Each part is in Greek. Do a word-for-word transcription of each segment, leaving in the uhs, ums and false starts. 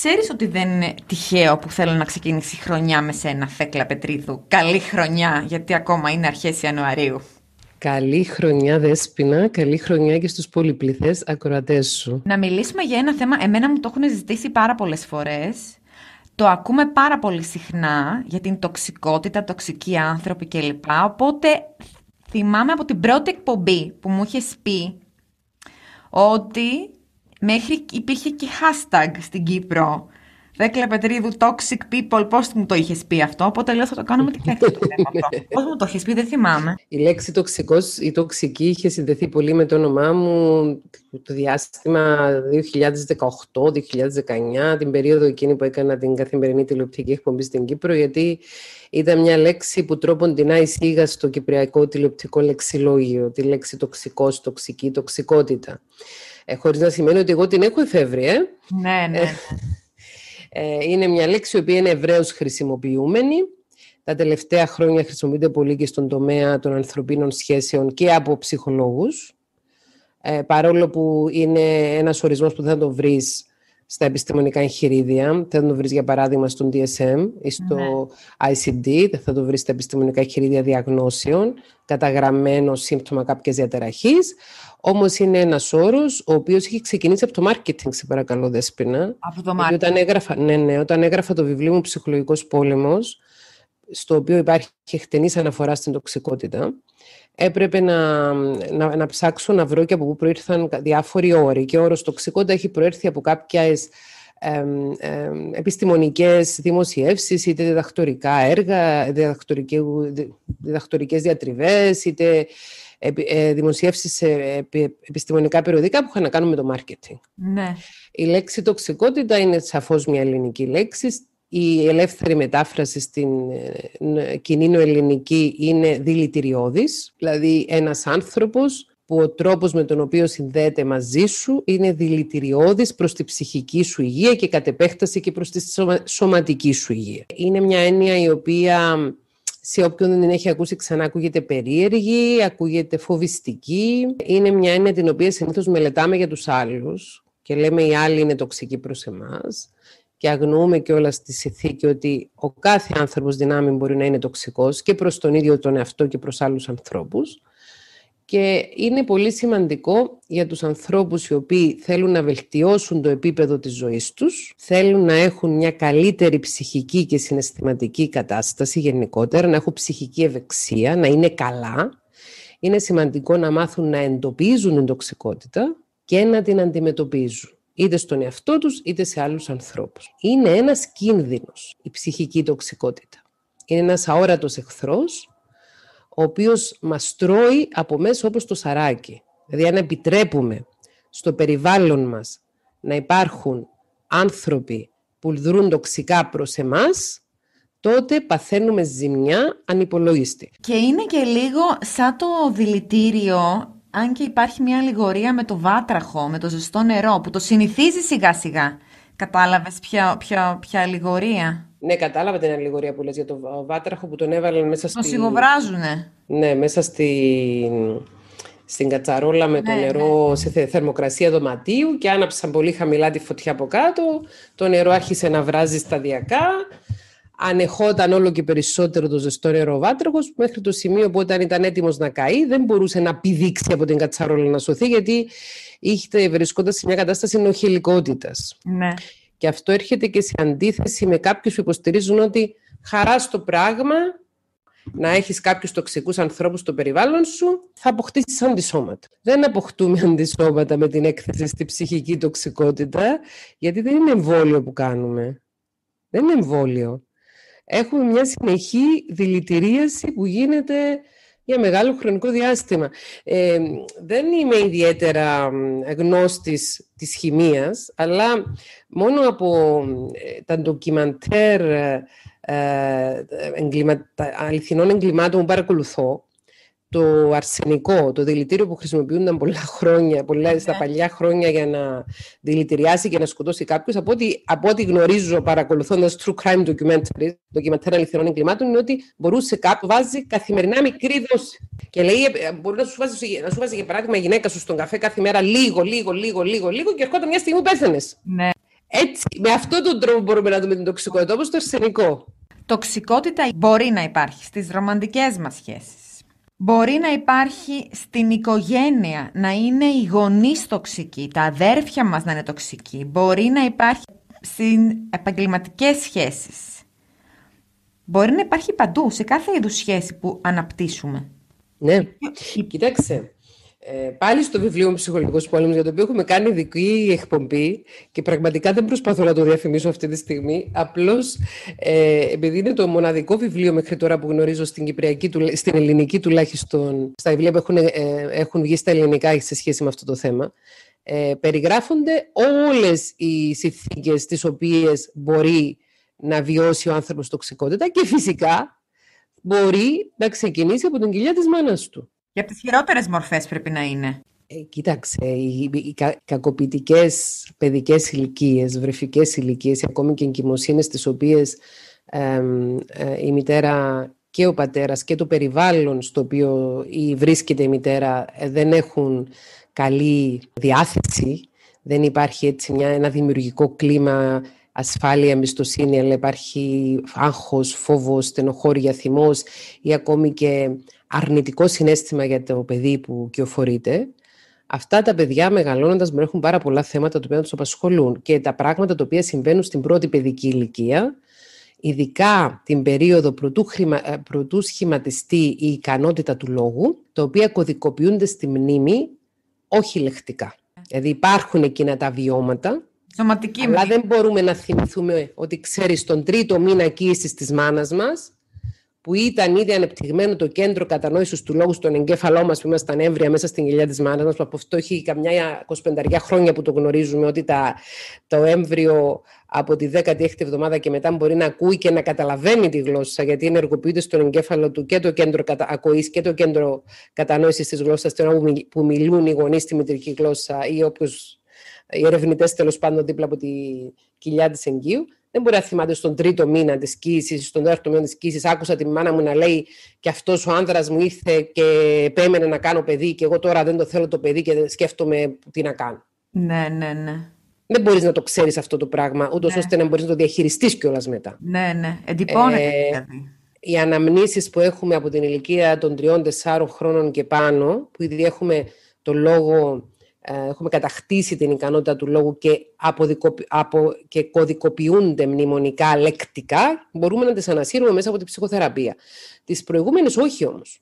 ξέρεις ότι δεν είναι τυχαίο που θέλω να ξεκινήσει η χρονιά με σένα, Θέκλα Πετρίδου. Καλή χρονιά, γιατί ακόμα είναι αρχές Ιανουαρίου. Καλή χρονιά, Δέσποινα. Καλή χρονιά και στους πολυπληθές ακροατές σου. Να μιλήσουμε για ένα θέμα, εμένα μου το έχουν ζητήσει πάρα πολλές φορές. Το ακούμε πάρα πολύ συχνά για την τοξικότητα, τοξικοί άνθρωποι κλπ. Οπότε θυμάμαι από την πρώτη εκπομπή που μου είχες πει ότι μέχρι υπήρχε και hashtag στην Κύπρο. Θέκλα Πετρίδου, toxic people, πώς μου το είχες πει αυτό, οπότε λέω θα το κάνουμε την Θέκλα το θέμα αυτό. Πώς μου το είχες πει, δεν θυμάμαι. Η λέξη τοξικός ή τοξική είχε συνδεθεί πολύ με το όνομά μου το διάστημα δύο χιλιάδες δεκαοκτώ δύο χιλιάδες δεκαεννιά, την περίοδο εκείνη που έκανα την καθημερινή τηλεοπτική εκπομπή στην Κύπρο, γιατί ήταν μια λέξη που τρόποντινά εισήγα στο κυπριακό τηλεοπτικό λεξιλόγιο, τη λέξη τοξικός, τοξική, τοξικότητα. Ε, χωρίς να σημαίνει ότι εγώ την έχω εφεύρει, ε. Ναι, ναι. Είναι μια λέξη η οποία είναι ευρέως χρησιμοποιούμενη. Τα τελευταία χρόνια χρησιμοποιείται πολύ και στον τομέα των ανθρωπίνων σχέσεων και από ψυχολόγους. Ε, παρόλο που είναι ένας ορισμός που δεν θα το βρεις στα επιστημονικά εγχειρίδια. Δεν θα το βρεις για παράδειγμα στον ντι ες εμ ή στο ναι. άι σι ντι, δεν θα το βρεις στα επιστημονικά εγχειρίδια διαγνώσεων, καταγραμμένο σύμπτωμα κάποιας διαταραχής. Όμως είναι ένας όρος ο οποίος έχει ξεκινήσει από το marketing, σε παρακαλώ Δέσποινα. Από το marketing. Όταν έγραφα, ναι, ναι, όταν έγραφα το βιβλίο μου «Ψυχολογικός πόλεμος», στο οποίο υπάρχει εκτενής αναφορά στην τοξικότητα, έπρεπε να, να, να ψάξω να βρω και από πού προήρθαν διάφοροι όροι. Και ο όρος τοξικότητα έχει προέρθει από κάποιες ε, ε, επιστημονικές δημοσιεύσεις, είτε διδακτορικά έργα, διδακτορικές διατριβές, είτε δημοσιεύσεις σε επιστημονικά περιοδικά που είχαν να κάνουν με το marketing. Ναι. Η λέξη τοξικότητα είναι σαφώς μια ελληνική λέξη. Η ελεύθερη μετάφραση στην κοινή νοελληνική είναι δηλητηριώδης, δηλαδή ένας άνθρωπος που ο τρόπος με τον οποίο συνδέεται μαζί σου είναι δηλητηριώδης προς τη ψυχική σου υγεία και κατ' επέκταση και προς τη σωματική σου υγεία. Είναι μια έννοια η οποία σε όποιον δεν την έχει ακούσει ξανά ακούγεται περίεργη, ακούγεται φοβιστική. Είναι μια έννοια την οποία συνήθως μελετάμε για τους άλλους και λέμε οι άλλοι είναι τοξικοί προς εμάς και αγνοούμε κιόλας στη συνθήκη ότι ο κάθε άνθρωπος δυνάμει μπορεί να είναι τοξικός και προς τον ίδιο τον εαυτό και προς άλλους ανθρώπους. Και είναι πολύ σημαντικό για τους ανθρώπους οι οποίοι θέλουν να βελτιώσουν το επίπεδο της ζωής τους, θέλουν να έχουν μια καλύτερη ψυχική και συναισθηματική κατάσταση γενικότερα, να έχουν ψυχική ευεξία, να είναι καλά. Είναι σημαντικό να μάθουν να εντοπίζουν την τοξικότητα και να την αντιμετωπίζουν, είτε στον εαυτό τους είτε σε άλλους ανθρώπους. Είναι ένας κίνδυνος η ψυχική τοξικότητα. Είναι ένας αόρατος εχθρός, ο οποίος μας τρώει από μέσα όπως το σαράκι. Δηλαδή, αν επιτρέπουμε στο περιβάλλον μας να υπάρχουν άνθρωποι που δρούν τοξικά προς εμάς, τότε παθαίνουμε ζημιά ανυπολόγιστη. Και είναι και λίγο σαν το δηλητήριο, αν και υπάρχει μια αλληγορία με το βάτραχο, με το ζεστό νερό, που το συνηθίζει σιγά σιγά. Κατάλαβες ποια, ποια, ποια αλληγορία? Ναι, κατάλαβα την αλληγορία που λες για το βάτραχο που τον έβαλαν μέσα στη... Το σιγοβράζουνε. Ναι, μέσα στη... στην κατσαρόλα με το ναι, νερό ναι. σε θερμοκρασία δωματίου και άναψαν πολύ χαμηλά τη φωτιά από κάτω. Το νερό άρχισε να βράζει σταδιακά. Ανεχόταν όλο και περισσότερο το ζεστό νερό ο βάτραχος, μέχρι το σημείο που όταν ήταν έτοιμος να καεί δεν μπορούσε να πηδήξει από την κατσαρόλα να σωθεί, γιατί είχε, βρισκόταν σε μια κατάσταση νοχελικότητας. Ναι. Και αυτό έρχεται και σε αντίθεση με κάποιους που υποστηρίζουν ότι χαρά στο πράγμα να έχεις κάποιους τοξικούς ανθρώπους στο περιβάλλον σου, θα αποκτήσεις αντισώματα. Δεν αποκτούμε αντισώματα με την έκθεση στη ψυχική τοξικότητα, γιατί δεν είναι εμβόλιο που κάνουμε. Δεν είναι εμβόλιο. Έχουμε μια συνεχή δηλητηρίαση που γίνεται για μεγάλο χρονικό διάστημα. Ε, δεν είμαι ιδιαίτερα γνώστης της χημείας, αλλά μόνο από τα ντοκιμαντέρ ε, εγκλημα, αληθινών εγκλημάτων που παρακολουθώ, το αρσενικό, το δηλητήριο που χρησιμοποιούνταν πολλά χρόνια, πολλά, στα παλιά χρόνια για να δηλητηριάσει και να σκοτώσει κάποιους, από ό,τι, από ό,τι γνωρίζω παρακολουθώντας true crime documentaries, ντοκιμαντέρ αληθινών εγκλημάτων, είναι ότι μπορούσε κάποιος βάζει καθημερινά μικρή δόση. Και λέει, μπορεί να σου βάζει, να σου βάζει για παράδειγμα η γυναίκα σου στον καφέ κάθε μέρα λίγο, λίγο, λίγο, λίγο, λίγο και ερχόταν μια στιγμή που πέθανες. Ναι. Έτσι, με αυτόν τον τρόπο μπορούμε να δούμε την τοξικότητα, όπως το αρσενικό. Τοξικότητα μπορεί να υπάρχει στις ρομαντικές μας σχέσεις. Μπορεί να υπάρχει στην οικογένεια, να είναι οι γονείς τοξικοί, τα αδέρφια μας να είναι τοξικοί. Μπορεί να υπάρχει στις επαγγελματικές σχέσεις. Μπορεί να υπάρχει παντού, σε κάθε είδους σχέση που αναπτύσσουμε. Ναι, κοιτάξτε. Ε, πάλι στο βιβλίο μου «Ψυχολογικός πόλεμος», για το οποίο έχουμε κάνει ειδική εκπομπή και πραγματικά δεν προσπαθώ να το διαφημίσω αυτή τη στιγμή, απλώς ε, επειδή είναι το μοναδικό βιβλίο μέχρι τώρα που γνωρίζω στην, κυπριακή, στην ελληνική τουλάχιστον, στα βιβλία που έχουν, ε, έχουν βγει στα ελληνικά σε σχέση με αυτό το θέμα, ε, περιγράφονται όλες οι συνθήκες τις οποίες μπορεί να βιώσει ο άνθρωπος τοξικότητα και φυσικά μπορεί να ξεκινήσει από την κοιλιά της μάνας του. Και από τις χειρότερες μορφές πρέπει να είναι. Ε, κοίταξε, οι, οι κα, κακοποιητικές παιδικές ηλικίες, βρεφικές ηλικίες, ακόμη και εγκυμοσύνες, τις οποίες ε, ε, η μητέρα και ο πατέρας και το περιβάλλον στο οποίο η, βρίσκεται η μητέρα ε, δεν έχουν καλή διάθεση, δεν υπάρχει έτσι μια, ένα δημιουργικό κλίμα, ασφάλεια, εμπιστοσύνη, αλλά υπάρχει άγχος, φόβος, στενοχώρια, θυμός ή ακόμη και αρνητικό συναίσθημα για το παιδί που κυοφορείται. Αυτά τα παιδιά μεγαλώνοντας μπορεί να έχουν πάρα πολλά θέματα τα οποία τους απασχολούν και τα πράγματα τα οποία συμβαίνουν στην πρώτη παιδική ηλικία, ειδικά την περίοδο προτού, χρημα... προτού σχηματιστεί η ικανότητα του λόγου, τα οποία κωδικοποιούνται στη μνήμη, όχι λεκτικά. Δηλαδή υπάρχουν εκείνα τα βιώματα, σωματική αλλά δεν μπορούμε να θυμηθούμε ότι ξέρεις τον τρίτο μήνα κύησης της μάνας μας, που ήταν ήδη ανεπτυγμένο το κέντρο κατανόησης του λόγου στον εγκέφαλό μας, που ήμασταν έμβρια μέσα στην κοιλιά της μάνας μας, που από αυτό έχει καμιά εικοσιπέντε χρόνια που το γνωρίζουμε, ότι τα, το έμβριο από τη δέκατη έκτη εβδομάδα και μετά μπορεί να ακούει και να καταλαβαίνει τη γλώσσα, γιατί ενεργοποιείται στον εγκέφαλο του και το κέντρο κατα... ακοής και το κέντρο κατανόησης της γλώσσας, που μιλούν οι γονείς στη μητρική γλώσσα ή όποιος, οι ερευνητές τέλος πάντων δίπλα από τη κοιλιά της εγγύου. Δεν μπορεί να θυμάται στον τρίτο μήνα της κύησης, στον τέταρτο μήνα της κύησης. Άκουσα τη μάνα μου να λέει και αυτός ο άνδρας μου ήρθε και επέμενε να κάνω παιδί και εγώ τώρα δεν το θέλω το παιδί και σκέφτομαι τι να κάνω. Ναι, ναι, ναι. Δεν μπορείς να το ξέρεις αυτό το πράγμα, ούτως ναι. ώστε να μπορείς να το διαχειριστείς κιόλας μετά. Ναι, ναι. Εντυπώνεται ε, δηλαδή. Οι αναμνήσεις που έχουμε από την ηλικία των τριών τεσσάρων χρόνων και πάνω, που ήδη έχουμε το λόγο... Έχουμε κατακτήσει την ικανότητα του λόγου και, αποδικοπη... απο... και κωδικοποιούνται μνημονικά, λεκτικά, μπορούμε να τις ανασύρουμε μέσα από την ψυχοθεραπεία. Τις προηγούμενες όχι όμως.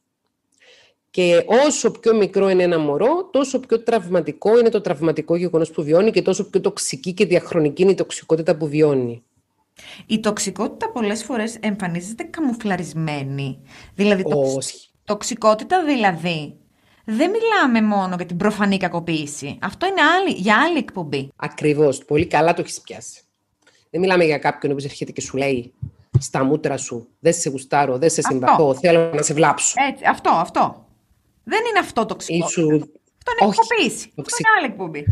Και όσο πιο μικρό είναι ένα μωρό, τόσο πιο τραυματικό είναι το τραυματικό γεγονός που βιώνει και τόσο πιο τοξική και διαχρονική είναι η τοξικότητα που βιώνει. Η τοξικότητα πολλές φορές εμφανίζεται καμουφλαρισμένη. Δηλαδή, όχι. Τοξικότητα δηλαδή... Δεν μιλάμε μόνο για την προφανή κακοποίηση. Αυτό είναι άλλη, για άλλη εκπομπή. Ακριβώς. Πολύ καλά το έχεις πιάσει. Δεν μιλάμε για κάποιον που έρχεται και σου λέει στα μούτρα σου, δεν σε γουστάρω, δεν σε συμπαθώ, θέλω να σε βλάψω. Έτσι, αυτό, αυτό. Δεν είναι αυτό τοξικότητα. Σου... Αυτό είναι κακοποίηση. Αυτό είναι άλλη εκπομπή.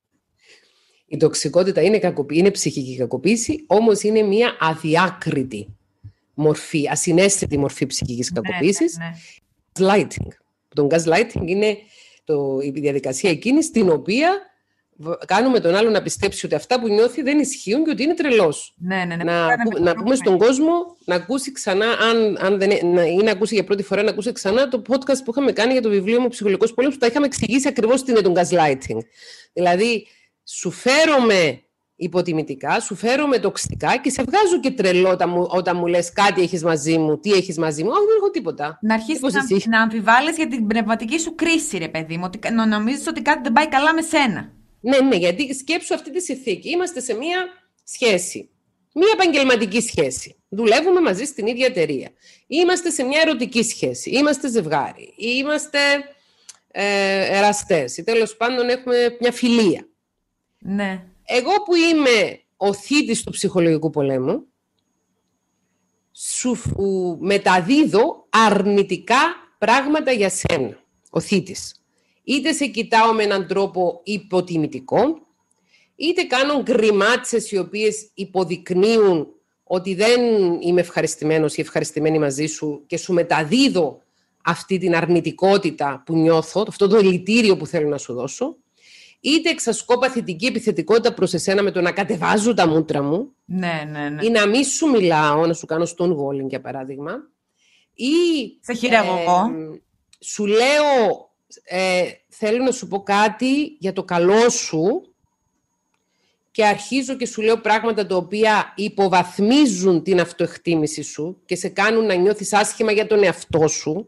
Η τοξικότητα είναι, κακοποίηση, είναι ψυχική κακοποίηση, όμως είναι μια αδιάκριτη μορφή, ασυναίσθητη μορφή ψυχικής κακοποίησης. Ναι, ναι, ναι. Gaslighting. Το gaslighting είναι το, η διαδικασία εκείνη στην οποία κάνουμε τον άλλο να πιστέψει ότι αυτά που νιώθει δεν ισχύουν και ότι είναι τρελός. Ναι, ναι, ναι, να να, να πούμε στον κόσμο να ακούσει ξανά, αν, αν δεν, να, ή να ακούσει για πρώτη φορά, να ακούσει ξανά το podcast που είχαμε κάνει για το βιβλίο μου «Ψυχολογικός πόλεμος», που τα είχαμε εξηγήσει ακριβώς τι είναι το gaslighting. Δηλαδή, σου φέρομαι υποτιμητικά, σου φέρομαι τοξικά και σε βγάζω και τρελό όταν μου, όταν μου λες κάτι έχεις μαζί μου, τι έχεις μαζί μου. Όχι, δεν έχω τίποτα. Να αρχίσεις να, να αμφιβάλλεις για την πνευματική σου κρίση, ρε παιδί μου, ότι, να νομίζεις ότι κάτι δεν πάει καλά με σένα. Ναι, ναι, γιατί σκέψου αυτή τη συνθήκη. Είμαστε σε μία σχέση. Μία επαγγελματική σχέση. Δουλεύουμε μαζί στην ίδια εταιρεία. Είμαστε σε μια ερωτική σχέση. Είμαστε ζευγάρι. Είμαστε ε, εραστές. Ή τέλος πάντων έχουμε μια φιλία. Ναι. Εγώ που είμαι ο θήτης του ψυχολογικού πολέμου, σου μεταδίδω αρνητικά πράγματα για σένα, ο θήτης. Είτε σε κοιτάω με έναν τρόπο υποτιμητικό, είτε κάνω γκριμάτσες οι οποίες υποδεικνύουν ότι δεν είμαι ευχαριστημένος ή ευχαριστημένη μαζί σου και σου μεταδίδω αυτή την αρνητικότητα που νιώθω, αυτό το δηλητήριο που θέλω να σου δώσω. είτε εξασκώ παθητική επιθετικότητα προς εσένα με το να κατεβάζω τα μούτρα μου, ναι, ναι, ναι. ή να μη σου μιλάω, να σου κάνω stonewalling για παράδειγμα, ή σε χειρεύω ε, εγώ. σου λέω ε, θέλω να σου πω κάτι για το καλό σου και αρχίζω και σου λέω πράγματα τα οποία υποβαθμίζουν την αυτοεκτίμηση σου και σε κάνουν να νιώθεις άσχημα για τον εαυτό σου.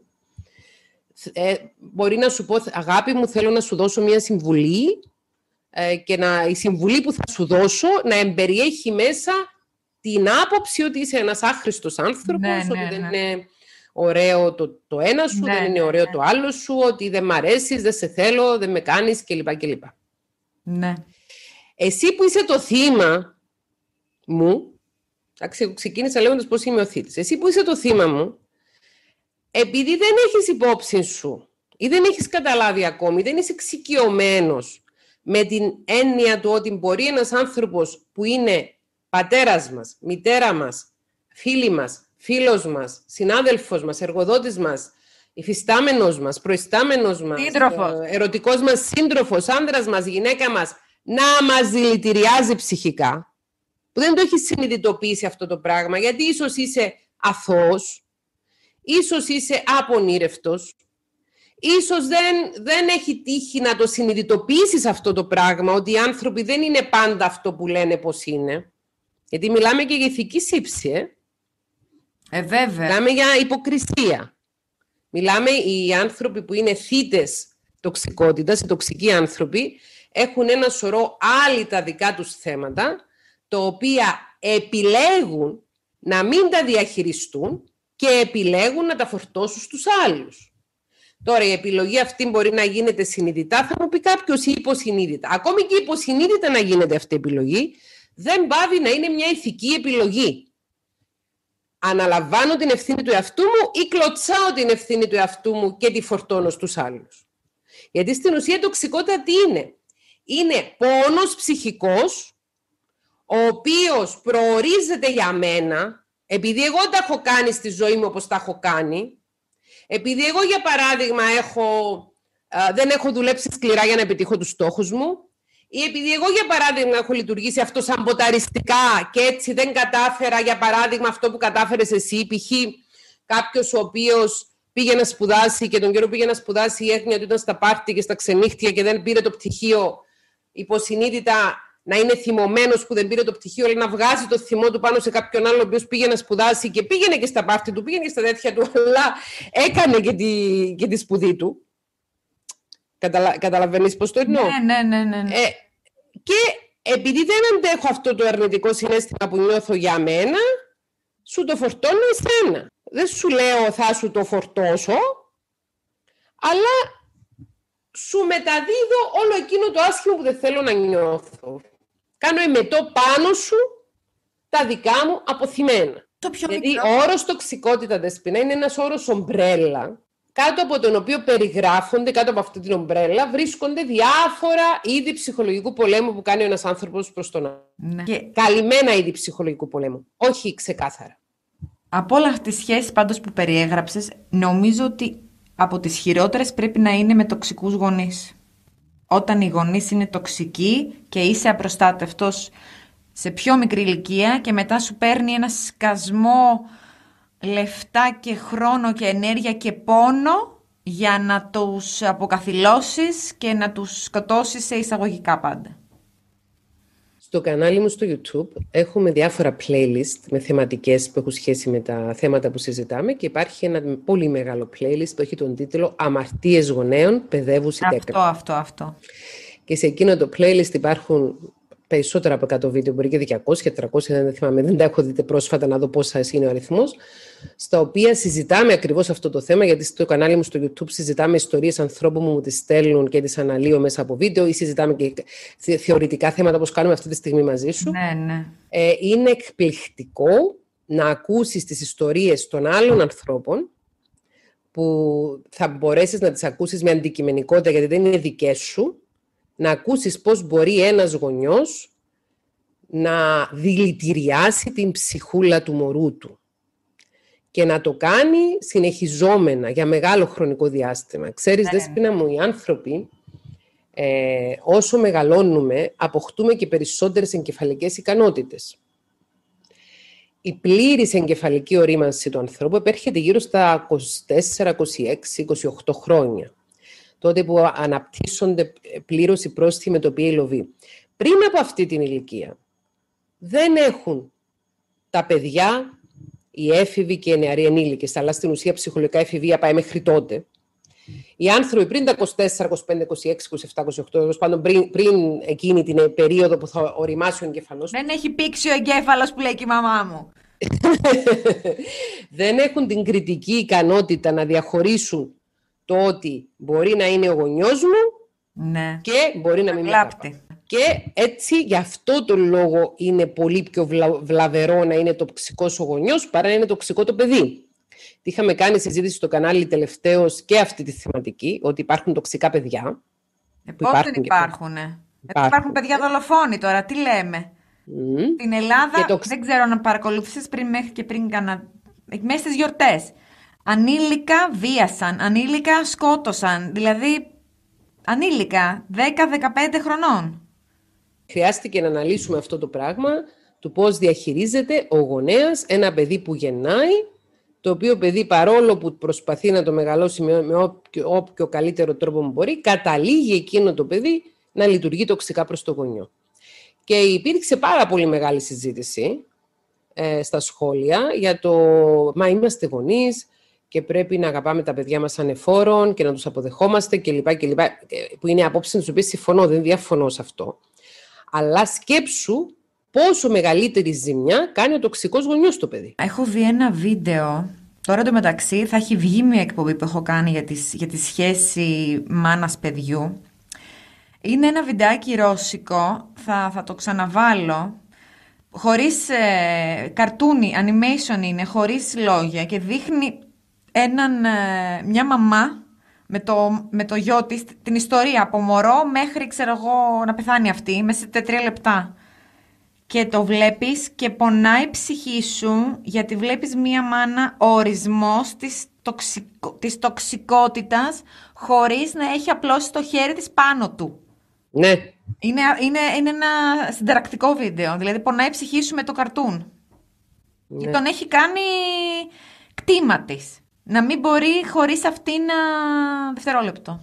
Ε, μπορεί να σου πω, αγάπη μου, θέλω να σου δώσω μια συμβουλή ε, και να, η συμβουλή που θα σου δώσω να εμπεριέχει μέσα την άποψη ότι είσαι ένας άχρηστος άνθρωπος, ναι, ότι ναι, δεν ναι. είναι ωραίο το, το ένα σου, ναι, δεν είναι ναι, ωραίο ναι. το άλλο σου, ότι δεν μ' αρέσεις, δεν σε θέλω, δεν με κάνεις κλπ. κλπ. Ναι. Εσύ που είσαι το θύμα μου, ξεκίνησα λέγοντας πώς είμαι ο θήτης. Εσύ που είσαι το θύμα μου, επειδή δεν έχεις υπόψη σου ή δεν έχεις καταλάβει ακόμη, δεν είσαι εξοικειωμένος με την έννοια του ότι μπορεί ένας άνθρωπος που είναι πατέρας μας, μητέρα μας, φίλη μας, φίλος μας, συνάδελφος μας, εργοδότης μας, υφιστάμενος μας, προϊστάμενος μας, σύντροφος. ερωτικός μας σύντροφος, άντρας μας, γυναίκα μας, να μας δηλητηριάζει ψυχικά, που δεν το έχει συνειδητοποιήσει αυτό το πράγμα, γιατί ίσως είσαι αθώος, ίσως είσαι απονήρευτος, ίσως δεν, δεν έχει τύχει να το συνειδητοποιήσεις αυτό το πράγμα, ότι οι άνθρωποι δεν είναι πάντα αυτό που λένε πως είναι. Γιατί μιλάμε και για ηθική σύψη, ε. Ε, βέβαια. Μιλάμε για υποκρισία. Μιλάμε οι άνθρωποι που είναι θύτες τοξικότητας, οι τοξικοί άνθρωποι, έχουν ένα σωρό άλλη τα δικά τους θέματα, τα οποία επιλέγουν να μην τα διαχειριστούν και επιλέγουν να τα φορτώσουν στους άλλους. Τώρα η επιλογή αυτή μπορεί να γίνεται συνειδητά, θα μου πει κάποιος, ή υποσυνείδητα. Ακόμη και υποσυνείδητα να γίνεται αυτή η επιλογή, δεν πάβει να είναι μια ηθική επιλογή. Αναλαμβάνω την ευθύνη του εαυτού μου ή κλωτσάω την ευθύνη του εαυτού μου και τη φορτώνω στους άλλους. Γιατί στην ουσία η τοξικότητα τι είναι? Είναι πόνος ψυχικός, ο οποίος προορίζεται για μένα, επειδή εγώ τα έχω κάνει στη ζωή μου όπως τα έχω κάνει, επειδή εγώ για παράδειγμα έχω, α, δεν έχω δουλέψει σκληρά για να επιτύχω τους στόχους μου, ή επειδή εγώ για παράδειγμα έχω λειτουργήσει αυτό σαμποταριστικά και έτσι δεν κατάφερα για παράδειγμα αυτό που κατάφερες εσύ, π.χ. κάποιος ο οποίος πήγε να σπουδάσει και τον καιρό πήγε να σπουδάσει η έγνοια του ήταν στα πάρτι και στα ξενύχτια και δεν πήρε το πτυχίο, υποσυνείδητα να είναι θυμωμένος που δεν πήρε το πτυχίο, αλλά να βγάζει το θυμό του πάνω σε κάποιον άλλο ο οποίος πήγε να σπουδάσει και πήγαινε και στα πάρτι του, πήγαινε και στα τέτοια του, αλλά έκανε και τη, και τη σπουδή του. Καταλα, καταλαβαίνεις πώς το εννοώ? Ναι, ναι, ναι, ναι, ναι. Ε, και επειδή δεν αντέχω αυτό το αρνητικό συναίσθημα που νιώθω για μένα, σου το φορτώνω εσένα. Δεν σου λέω θα σου το φορτώσω, αλλά σου μεταδίδω όλο εκείνο το άσχημο που δεν θέλω να νιώθω. Κάνω εμετό πάνω σου τα δικά μου αποθυμένα. Το πιο Γιατί μικρό. ο όρος τοξικότητα, Δεσποιná, είναι ένας όρος ομπρέλα, κάτω από τον οποίο περιγράφονται, κάτω από αυτή την ομπρέλα, βρίσκονται διάφορα είδη ψυχολογικού πολέμου που κάνει ένας άνθρωπος προς τον άλλο. Ναι. Και Καλυμμένα είδη ψυχολογικού πολέμου, όχι ξεκάθαρα. από όλα τις σχέσεις πάντως που περιέγραψες, νομίζω ότι από τις χειρότερες πρέπει να είναι με τοξικούς γονείς. Όταν οι γονείς είναι τοξικοί και είσαι απροστάτευτος σε πιο μικρή ηλικία και μετά σου παίρνει ένα σκασμό λεφτά και χρόνο και ενέργεια και πόνο για να τους αποκαθιλώσεις και να τους σκοτώσεις σε εισαγωγικά πάντα. Στο κανάλι μου στο YouTube έχουμε διάφορα playlist με θεματικές που έχουν σχέση με τα θέματα που συζητάμε και υπάρχει ένα πολύ μεγάλο playlist που έχει τον τίτλο «Αμαρτίες γονέων παιδεύους η τέκνα». Αυτό, αυτό, αυτό. Και σε εκείνο το playlist υπάρχουν περισσότερα από εκατό βίντεο, μπορεί και διακόσια, τριακόσια, δεν θυμάμαι, δεν τα έχω δει πρόσφατα να δω πόσα είναι ο αριθμός, στα οποία συζητάμε ακριβώς αυτό το θέμα, γιατί στο κανάλι μου στο YouTube συζητάμε ιστορίες ανθρώπων που μου τις στέλνουν και τις αναλύω μέσα από βίντεο ή συζητάμε και θεωρητικά θέματα όπως κάνουμε αυτή τη στιγμή μαζί σου. Ναι, ναι. Ε, είναι εκπληκτικό να ακούσεις τις ιστορίες των άλλων ανθρώπων που θα μπορέσεις να τις ακούσεις με αντικειμενικότητα γιατί δεν είναι δικές σου, να ακούσεις πώς μπορεί ένας γονιός να δηλητηριάσει την ψυχούλα του μωρού του και να το κάνει συνεχιζόμενα για μεγάλο χρονικό διάστημα. Ξέρεις, ναι. Δέσποινα μου, οι άνθρωποι Ε, όσο μεγαλώνουμε, αποκτούμε και περισσότερες εγκεφαλικές ικανότητες. Η πλήρης εγκεφαλική ορίμανση του ανθρώπου επέρχεται γύρω στα είκοσι τέσσερα, είκοσι έξι, είκοσι οκτώ χρόνια. Τότε που αναπτύσσονται πλήρως οι πρόσθετοι μετοπιαίοι λοβοί. Πριν από αυτή την ηλικία, δεν έχουν τα παιδιά, οι έφηβοι και οι νεαροί ενήλικες, αλλά στην ουσία ψυχολογικά εφηβεία πάει μέχρι τότε. Οι άνθρωποι πριν τα είκοσι τέσσερα, είκοσι πέντε, είκοσι έξι, είκοσι επτά, είκοσι οκτώ, τέλος πάντων πριν, πριν εκείνη την περίοδο που θα οριμάσει ο εγκέφαλος. Δεν έχει πήξει ο εγκέφαλος που λέει και η μαμά μου. Δεν έχουν την κριτική ικανότητα να διαχωρίσουν το ότι μπορεί να είναι ο γονιός μου, ναι, και μπορεί να μην είναι. Και έτσι, γι' αυτό το λόγο είναι πολύ πιο βλα... βλαβερό να είναι τοξικός ο γονιός παρά να είναι τοξικό το παιδί. Είχαμε κάνει συζήτηση στο κανάλι τελευταίως και αυτή τη θεματική, ότι υπάρχουν τοξικά παιδιά. Ε, πώς δεν υπάρχουν. Και... υπάρχουν. Υπάρχουν παιδιά δολοφόνοι τώρα, τι λέμε. Mm. Στην Ελλάδα, το... δεν ξέρω να παρακολούθησες πριν μέχρι και πριν κάνα... μέσα στις γιορτές. Ανήλικα βίασαν, ανήλικα σκότωσαν, δηλαδή ανήλικα δέκα με δεκαπέντε χρονών. Χρειάστηκε να αναλύσουμε αυτό το πράγμα, του πώς διαχειρίζεται ο γονέας ένα παιδί που γεννάει, το οποίο παιδί παρόλο που προσπαθεί να το μεγαλώσει με όποιο, όποιο καλύτερο τρόπο μπορεί, καταλήγει εκείνο το παιδί να λειτουργεί τοξικά προς το γονιό. Και υπήρξε πάρα πολύ μεγάλη συζήτηση ε, στα σχόλια για το «μα είμαστε γονείς και πρέπει να αγαπάμε τα παιδιά μας ανεφόρον και να τους αποδεχόμαστε» κλπ. κλπ, που είναι απόψεις τις οποίες συμφωνώ, δεν διαφωνώ σε αυτό. Αλλά σκέψου πόσο μεγαλύτερη ζημιά κάνει ο τοξικός γονιός στο παιδί. Έχω δει ένα βίντεο, τώρα εντωμεταξύ θα έχει βγει μια εκπομπή που έχω κάνει για τη, για τη σχέση μάνας παιδιού. Είναι ένα βιντεάκι ρώσικο, θα, θα το ξαναβάλω, χωρίς ε, καρτούνι, animation είναι, χωρίς λόγια και δείχνει έναν, ε, μια μαμά με το, με το γιο της, την ιστορία από μωρό μέχρι, ξέρω εγώ, να πεθάνει αυτή, μέσα σε τρία λεπτά. Και το βλέπεις και πονάει η ψυχή σου, γιατί βλέπεις μία μάνα ο ορισμός της, τοξικο, της τοξικότητας, χωρίς να έχει απλώσει το χέρι της πάνω του. Ναι. Είναι, είναι, είναι ένα συνταρακτικό βίντεο, δηλαδή πονάει η ψυχή σου με το καρτούν. Ναι. Και τον έχει κάνει κτήμα της. Να μην μπορεί χωρίς αυτή να... δευτερόλεπτο.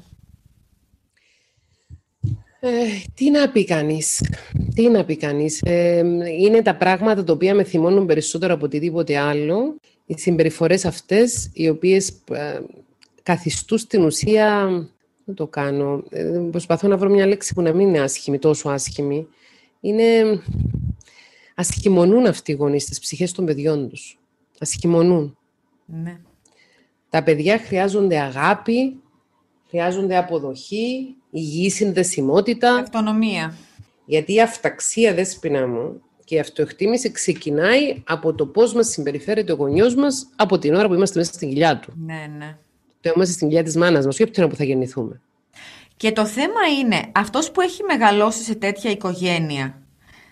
Ε, τι να πει κανείς. Τι να πει κανείς. Ε, είναι τα πράγματα τα οποία με θυμώνουν περισσότερο από οτιδήποτε άλλο. Οι συμπεριφορές αυτές, οι οποίες ε, καθιστούν στην ουσία... Δεν το κάνω. Ε, προσπαθώ να βρω μια λέξη που να μην είναι άσχημη, τόσο άσχημη. Είναι... ασχημονούν αυτοί οι γονείς στις ψυχές των παιδιών τους. Ασχημονούν. Ναι. Τα παιδιά χρειάζονται αγάπη, χρειάζονται αποδοχή, υγιή συνδεσιμότητα. Αυτονομία. Γιατί η αυταξία, δέσποινα μου, και η αυτοεκτίμηση ξεκινάει από το πώς μας συμπεριφέρεται ο γονιός μας από την ώρα που είμαστε μέσα στην κοιλιά του. Ναι, ναι. Το είμαστε στην κοιλιά της μάνας μας, όχι από την ώρα που θα γεννηθούμε. Και το θέμα είναι, αυτός που έχει μεγαλώσει σε τέτοια οικογένεια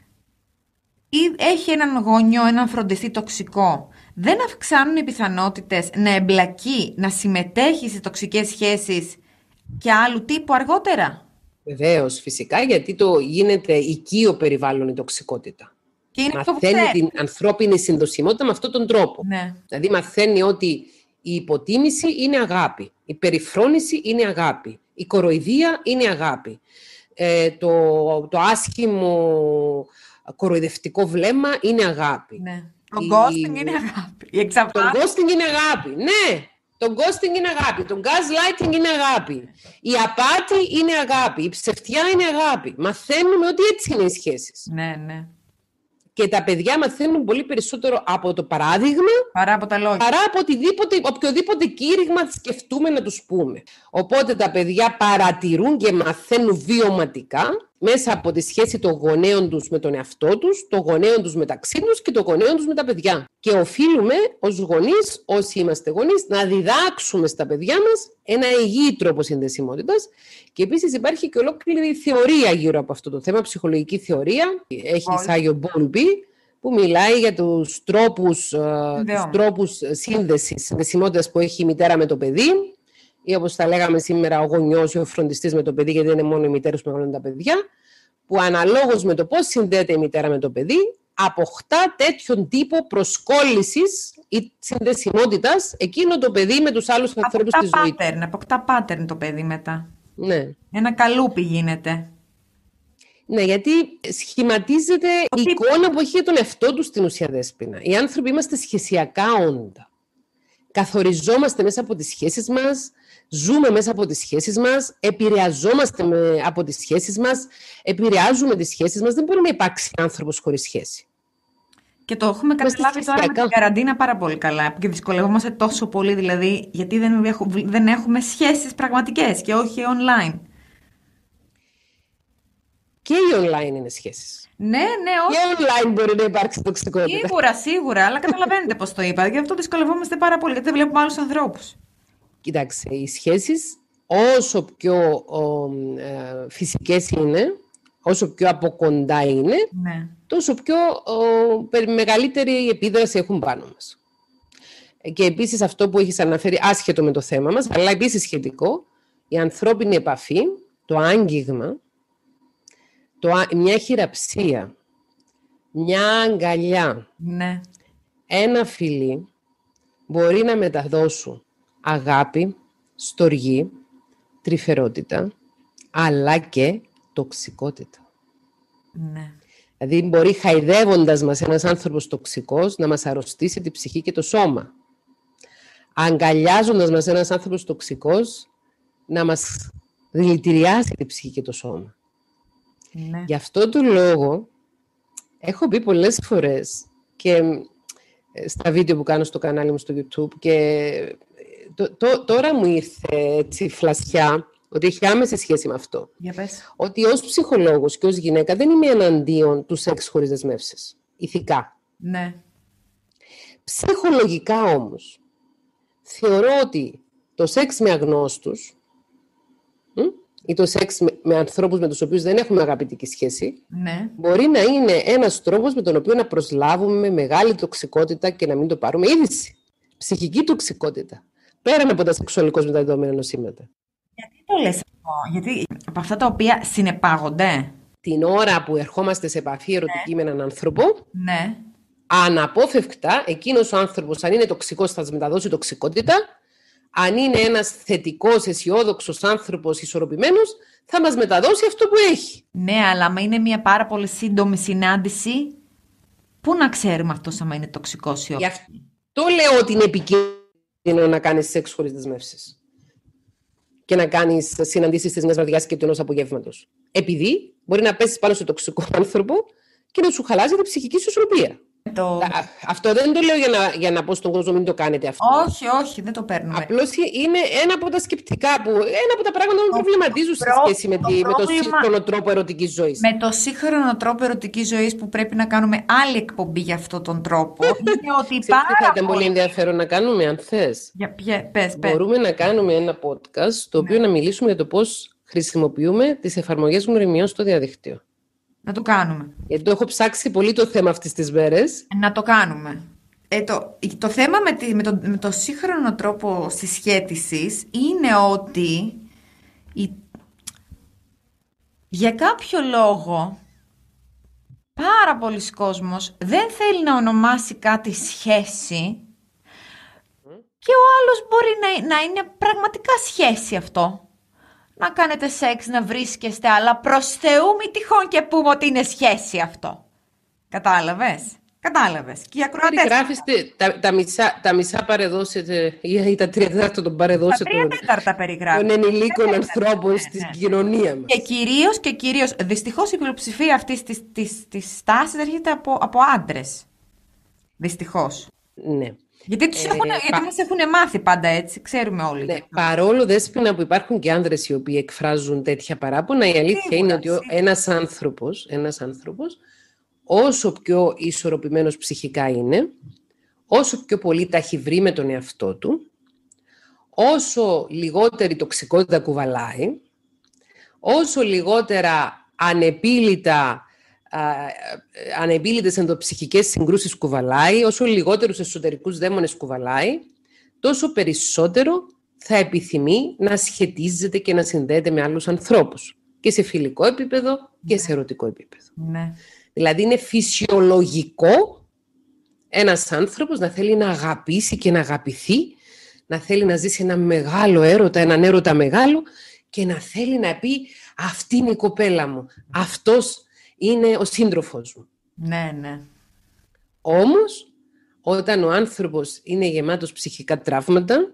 ή έχει έναν γονιό, έναν φροντιστή τοξικό, δεν αυξάνουν οι πιθανότητες να εμπλακεί, να συμμετέχει σε τοξικές σχέσεις και άλλου τύπου αργότερα? Βεβαίως, φυσικά, γιατί το γίνεται οικείο περιβάλλον η τοξικότητα. Και είναι μαθαίνει την ανθρώπινη συνδοσιμότητα με αυτόν τον τρόπο. Ναι. Δηλαδή μαθαίνει ότι η υποτίμηση είναι αγάπη, η περιφρόνηση είναι αγάπη, η κοροϊδία είναι αγάπη, ε, το, το άσχημο κοροϊδευτικό βλέμμα είναι αγάπη. Ναι. Το ghosting η... είναι αγάπη. Η το ghosting είναι αγάπη, ναι. Το ghosting είναι αγάπη, το gaslighting είναι αγάπη, η απάτη είναι αγάπη, η ψευτιά είναι αγάπη. Μαθαίνουμε ότι έτσι είναι οι σχέσεις. Ναι, ναι. Και τα παιδιά μαθαίνουν πολύ περισσότερο από το παράδειγμα παρά από τα λόγια. Παρά από οτιδήποτε, οποιοδήποτε κήρυγμα σκεφτούμε να τους πούμε. Οπότε τα παιδιά παρατηρούν και μαθαίνουν βιωματικά μέσα από τη σχέση των γονέων τους με τον εαυτό τους, των γονέων τους μεταξύ τους και των γονέων τους με τα παιδιά. Και οφείλουμε ως γονείς, όσοι είμαστε γονείς, να διδάξουμε στα παιδιά μας ένα υγιή τρόπο συνδεσιμότητας. Και επίσης υπάρχει και ολόκληρη θεωρία γύρω από αυτό το θέμα, ψυχολογική θεωρία. Έχει Σάγιο Μπόλμπι, που μιλάει για τους τρόπους, τους τρόπους σύνδεσης, συνδεσιμότητας που έχει η μητέρα με το παιδί ή όπως τα λέγαμε σήμερα, ο γονιός ή ο φροντιστής με το παιδί, γιατί δεν είναι μόνο οι μητέρες που μεγαλώνουν τα παιδιά, που αναλόγως με το πώς συνδέεται η μητέρα με το παιδί, αποκτά τέτοιον τύπο προσκόλλησης ή συνδεσιμότητας εκείνο το παιδί με τους άλλους ανθρώπους της ζωής. Pattern, αποκτά pattern το παιδί μετά. Ναι. Ένα καλούπι γίνεται. Ναι, γιατί σχηματίζεται η Ότι... εικόνα που έχει για τον εαυτό του στην ουσία, Δέσποινα. Οι άνθρωποι είμαστε σχεσιακά όντα. Καθοριζόμαστε μέσα από τις σχέσεις μας, ζούμε μέσα από τις σχέσεις μας, επηρεαζόμαστε με, από τις σχέσεις μας, επηρεάζουμε τις σχέσεις μας. Δεν μπορεί να υπάρξει άνθρωπος χωρίς σχέση. Και το έχουμε καταλάβει τώρα με την καραντίνα πάρα πολύ καλά. Και δυσκολευόμαστε τόσο πολύ, δηλαδή, γιατί δεν, έχουμε, δεν έχουμε σχέσεις πραγματικές και όχι online. Και οι online είναι σχέσεις. Ναι, ναι, όχι. Και online μπορεί να υπάρξει τοξικότητα. Σίγουρα, σίγουρα, αλλά καταλαβαίνετε πώς το είπα. Γι' αυτό δυσκολευόμαστε πάρα πολύ, γιατί δεν βλέπουμε άλλους ανθρώπους. Κοιτάξτε, οι σχέσεις όσο πιο ο, ε, φυσικές είναι, όσο πιο από κοντά είναι, ναι. τόσο πιο ο, μεγαλύτερη επίδραση έχουν πάνω μας. Και επίσης αυτό που έχεις αναφέρει, άσχετο με το θέμα μας, αλλά επίσης σχετικό, η ανθρώπινη επαφή, το άγγιγμα, το, μια χειραψία, μια αγκαλιά, ναι. ένα φιλί μπορεί να μεταδώσουν αγάπη, στοργή, τρυφερότητα, αλλά και τοξικότητα. Ναι. Δηλαδή μπορεί χαϊδεύοντας μας ένας άνθρωπος τοξικός να μας αρρωστήσει την ψυχή και το σώμα. Αγκαλιάζοντας μας ένας άνθρωπος τοξικός να μας δηλητηριάσει την ψυχή και το σώμα. Ναι. Γι' αυτό το λόγο έχω πει πολλές φορές και στα βίντεο που κάνω στο κανάλι μου στο YouTube και το, το, τώρα μου ήρθε έτσι φλασιά ότι έχει άμεση σχέση με αυτό. Για πες. Ότι ως ψυχολόγος και ως γυναίκα δεν είμαι εναντίον του σεξ χωρίς δεσμεύσεις. Ηθικά. Ναι. Ψυχολογικά όμως θεωρώ ότι το σεξ με αγνώστους μ, ή το σεξ με, με ανθρώπους με τους οποίους δεν έχουμε αγαπητική σχέση, ναι. μπορεί να είναι ένας τρόπος με τον οποίο να προσλάβουμε μεγάλη τοξικότητα και να μην το πάρουμε είδηση. Ψυχική τοξικότητα. Πέραν από τα σεξουαλικώς μεταδεδομένα νοσήματα. Γιατί το λες αυτό? Γιατί από αυτά τα οποία συνεπάγονται. Την ώρα που ερχόμαστε σε επαφή ερωτική ναι. με έναν άνθρωπο, ναι. αναπόφευκτα εκείνος ο άνθρωπος, αν είναι τοξικός, θα μας μεταδώσει τοξικότητα. Αν είναι ένας θετικός, αισιόδοξος άνθρωπος, ισορροπημένος, θα μας μεταδώσει αυτό που έχει. Ναι, αλλά άμα είναι μια πάρα πολύ σύντομη συνάντηση, πού να ξέρουμε αυτός άμα είναι τοξικός ή όχι? Γι' αυτό λέω ότι είναι επικίνδυνο να κάνεις σεξ χωρίς δεσμεύσεις και να κάνεις συναντήσεις της μιας βραδιάς και του ενός απογεύματος. Επειδή μπορεί να πέσεις πάνω σε τοξικό άνθρωπο και να σου χαλάσει την ψυχική σου ισορροπία. Το... Αυτό δεν το λέω για να, για να πω στον κόσμο μην το κάνετε αυτό. Όχι, όχι, δεν το παίρνουμε. Απλώς είναι ένα από τα σκεπτικά, που, ένα από τα πράγματα που προβληματίζουν σε σχέση με, τη, το με το σύγχρονο τρόπο ερωτικής ζωής. Με το σύγχρονο τρόπο ερωτικής ζωής που πρέπει να κάνουμε άλλη εκπομπή για αυτόν τον τρόπο. Είναι ότι πάρα θα ήταν πολύ ενδιαφέρον να κάνουμε, αν θες. Για, πες, πες. Μπορούμε να κάνουμε ένα podcast, το οποίο ναι. να μιλήσουμε για το πώς χρησιμοποιούμε τις εφαρμογές γνωριμιών στο διαδίκτυο. Να το κάνουμε. Γιατί το έχω ψάξει πολύ το θέμα αυτές τις μέρες. Να το κάνουμε. Ε, το, το θέμα με, τη, με, το, με το σύγχρονο τρόπο συσχέτισης είναι ότι η, για κάποιο λόγο πάρα πολλοί κόσμος δεν θέλει να ονομάσει κάτι σχέση mm. και ο άλλος μπορεί να, να είναι πραγματικά σχέση αυτό. Να κάνετε σεξ, να βρίσκεστε, αλλά προς Θεού μη τυχόν και πούμε ότι είναι σχέση αυτό. Κατάλαβες, κατάλαβες. Και οι ακροατές... Περιγράφεστε, τα, τα, μισά, τα μισά παρεδώσετε, ή τα τρία τέταρτα των παρεδώσετε τα τρία τέταρτα περιγράφετε. των ενηλίκων ανθρώπων ναι, στη ναι. κοινωνία μας. Και κυρίως, και κυρίως, δυστυχώς η πλειοψηφία αυτής της, της, της στάσης έρχεται από, από άντρες. Δυστυχώς. Ναι. Γιατί, τους ε, έχουν, ε, γιατί πα... μας έχουν μάθει πάντα έτσι, ξέρουμε όλοι. Ναι, παρόλο, Δέσποινα, που υπάρχουν και άνδρες οι οποίοι εκφράζουν τέτοια παράπονα, η αλήθεια σίγουρα, είναι ότι σίγουρα. ένας άνθρωπος, ένας άνθρωπος, όσο πιο ισορροπημένος ψυχικά είναι, όσο πιο πολύ τα έχει βρει με τον εαυτό του, όσο λιγότερη τοξικότητα κουβαλάει, όσο λιγότερα ανεπίλητα ανεπίλητες ενδοψυχικές συγκρούσεις κουβαλάει, όσο λιγότερους εσωτερικούς δαίμονες κουβαλάει, τόσο περισσότερο θα επιθυμεί να σχετίζεται και να συνδέεται με άλλους ανθρώπους. Και σε φιλικό επίπεδο και σε ερωτικό επίπεδο. Ναι. Δηλαδή είναι φυσιολογικό ένας άνθρωπος να θέλει να αγαπήσει και να αγαπηθεί, να θέλει να ζήσει ένα μεγάλο έρωτα, έναν έρωτα μεγάλο και να θέλει να πει αυτή είναι η κοπέλα μου, αυτός είναι ο σύντροφος μου. Ναι, ναι. Όμως, όταν ο άνθρωπος είναι γεμάτος ψυχικά τραύματα,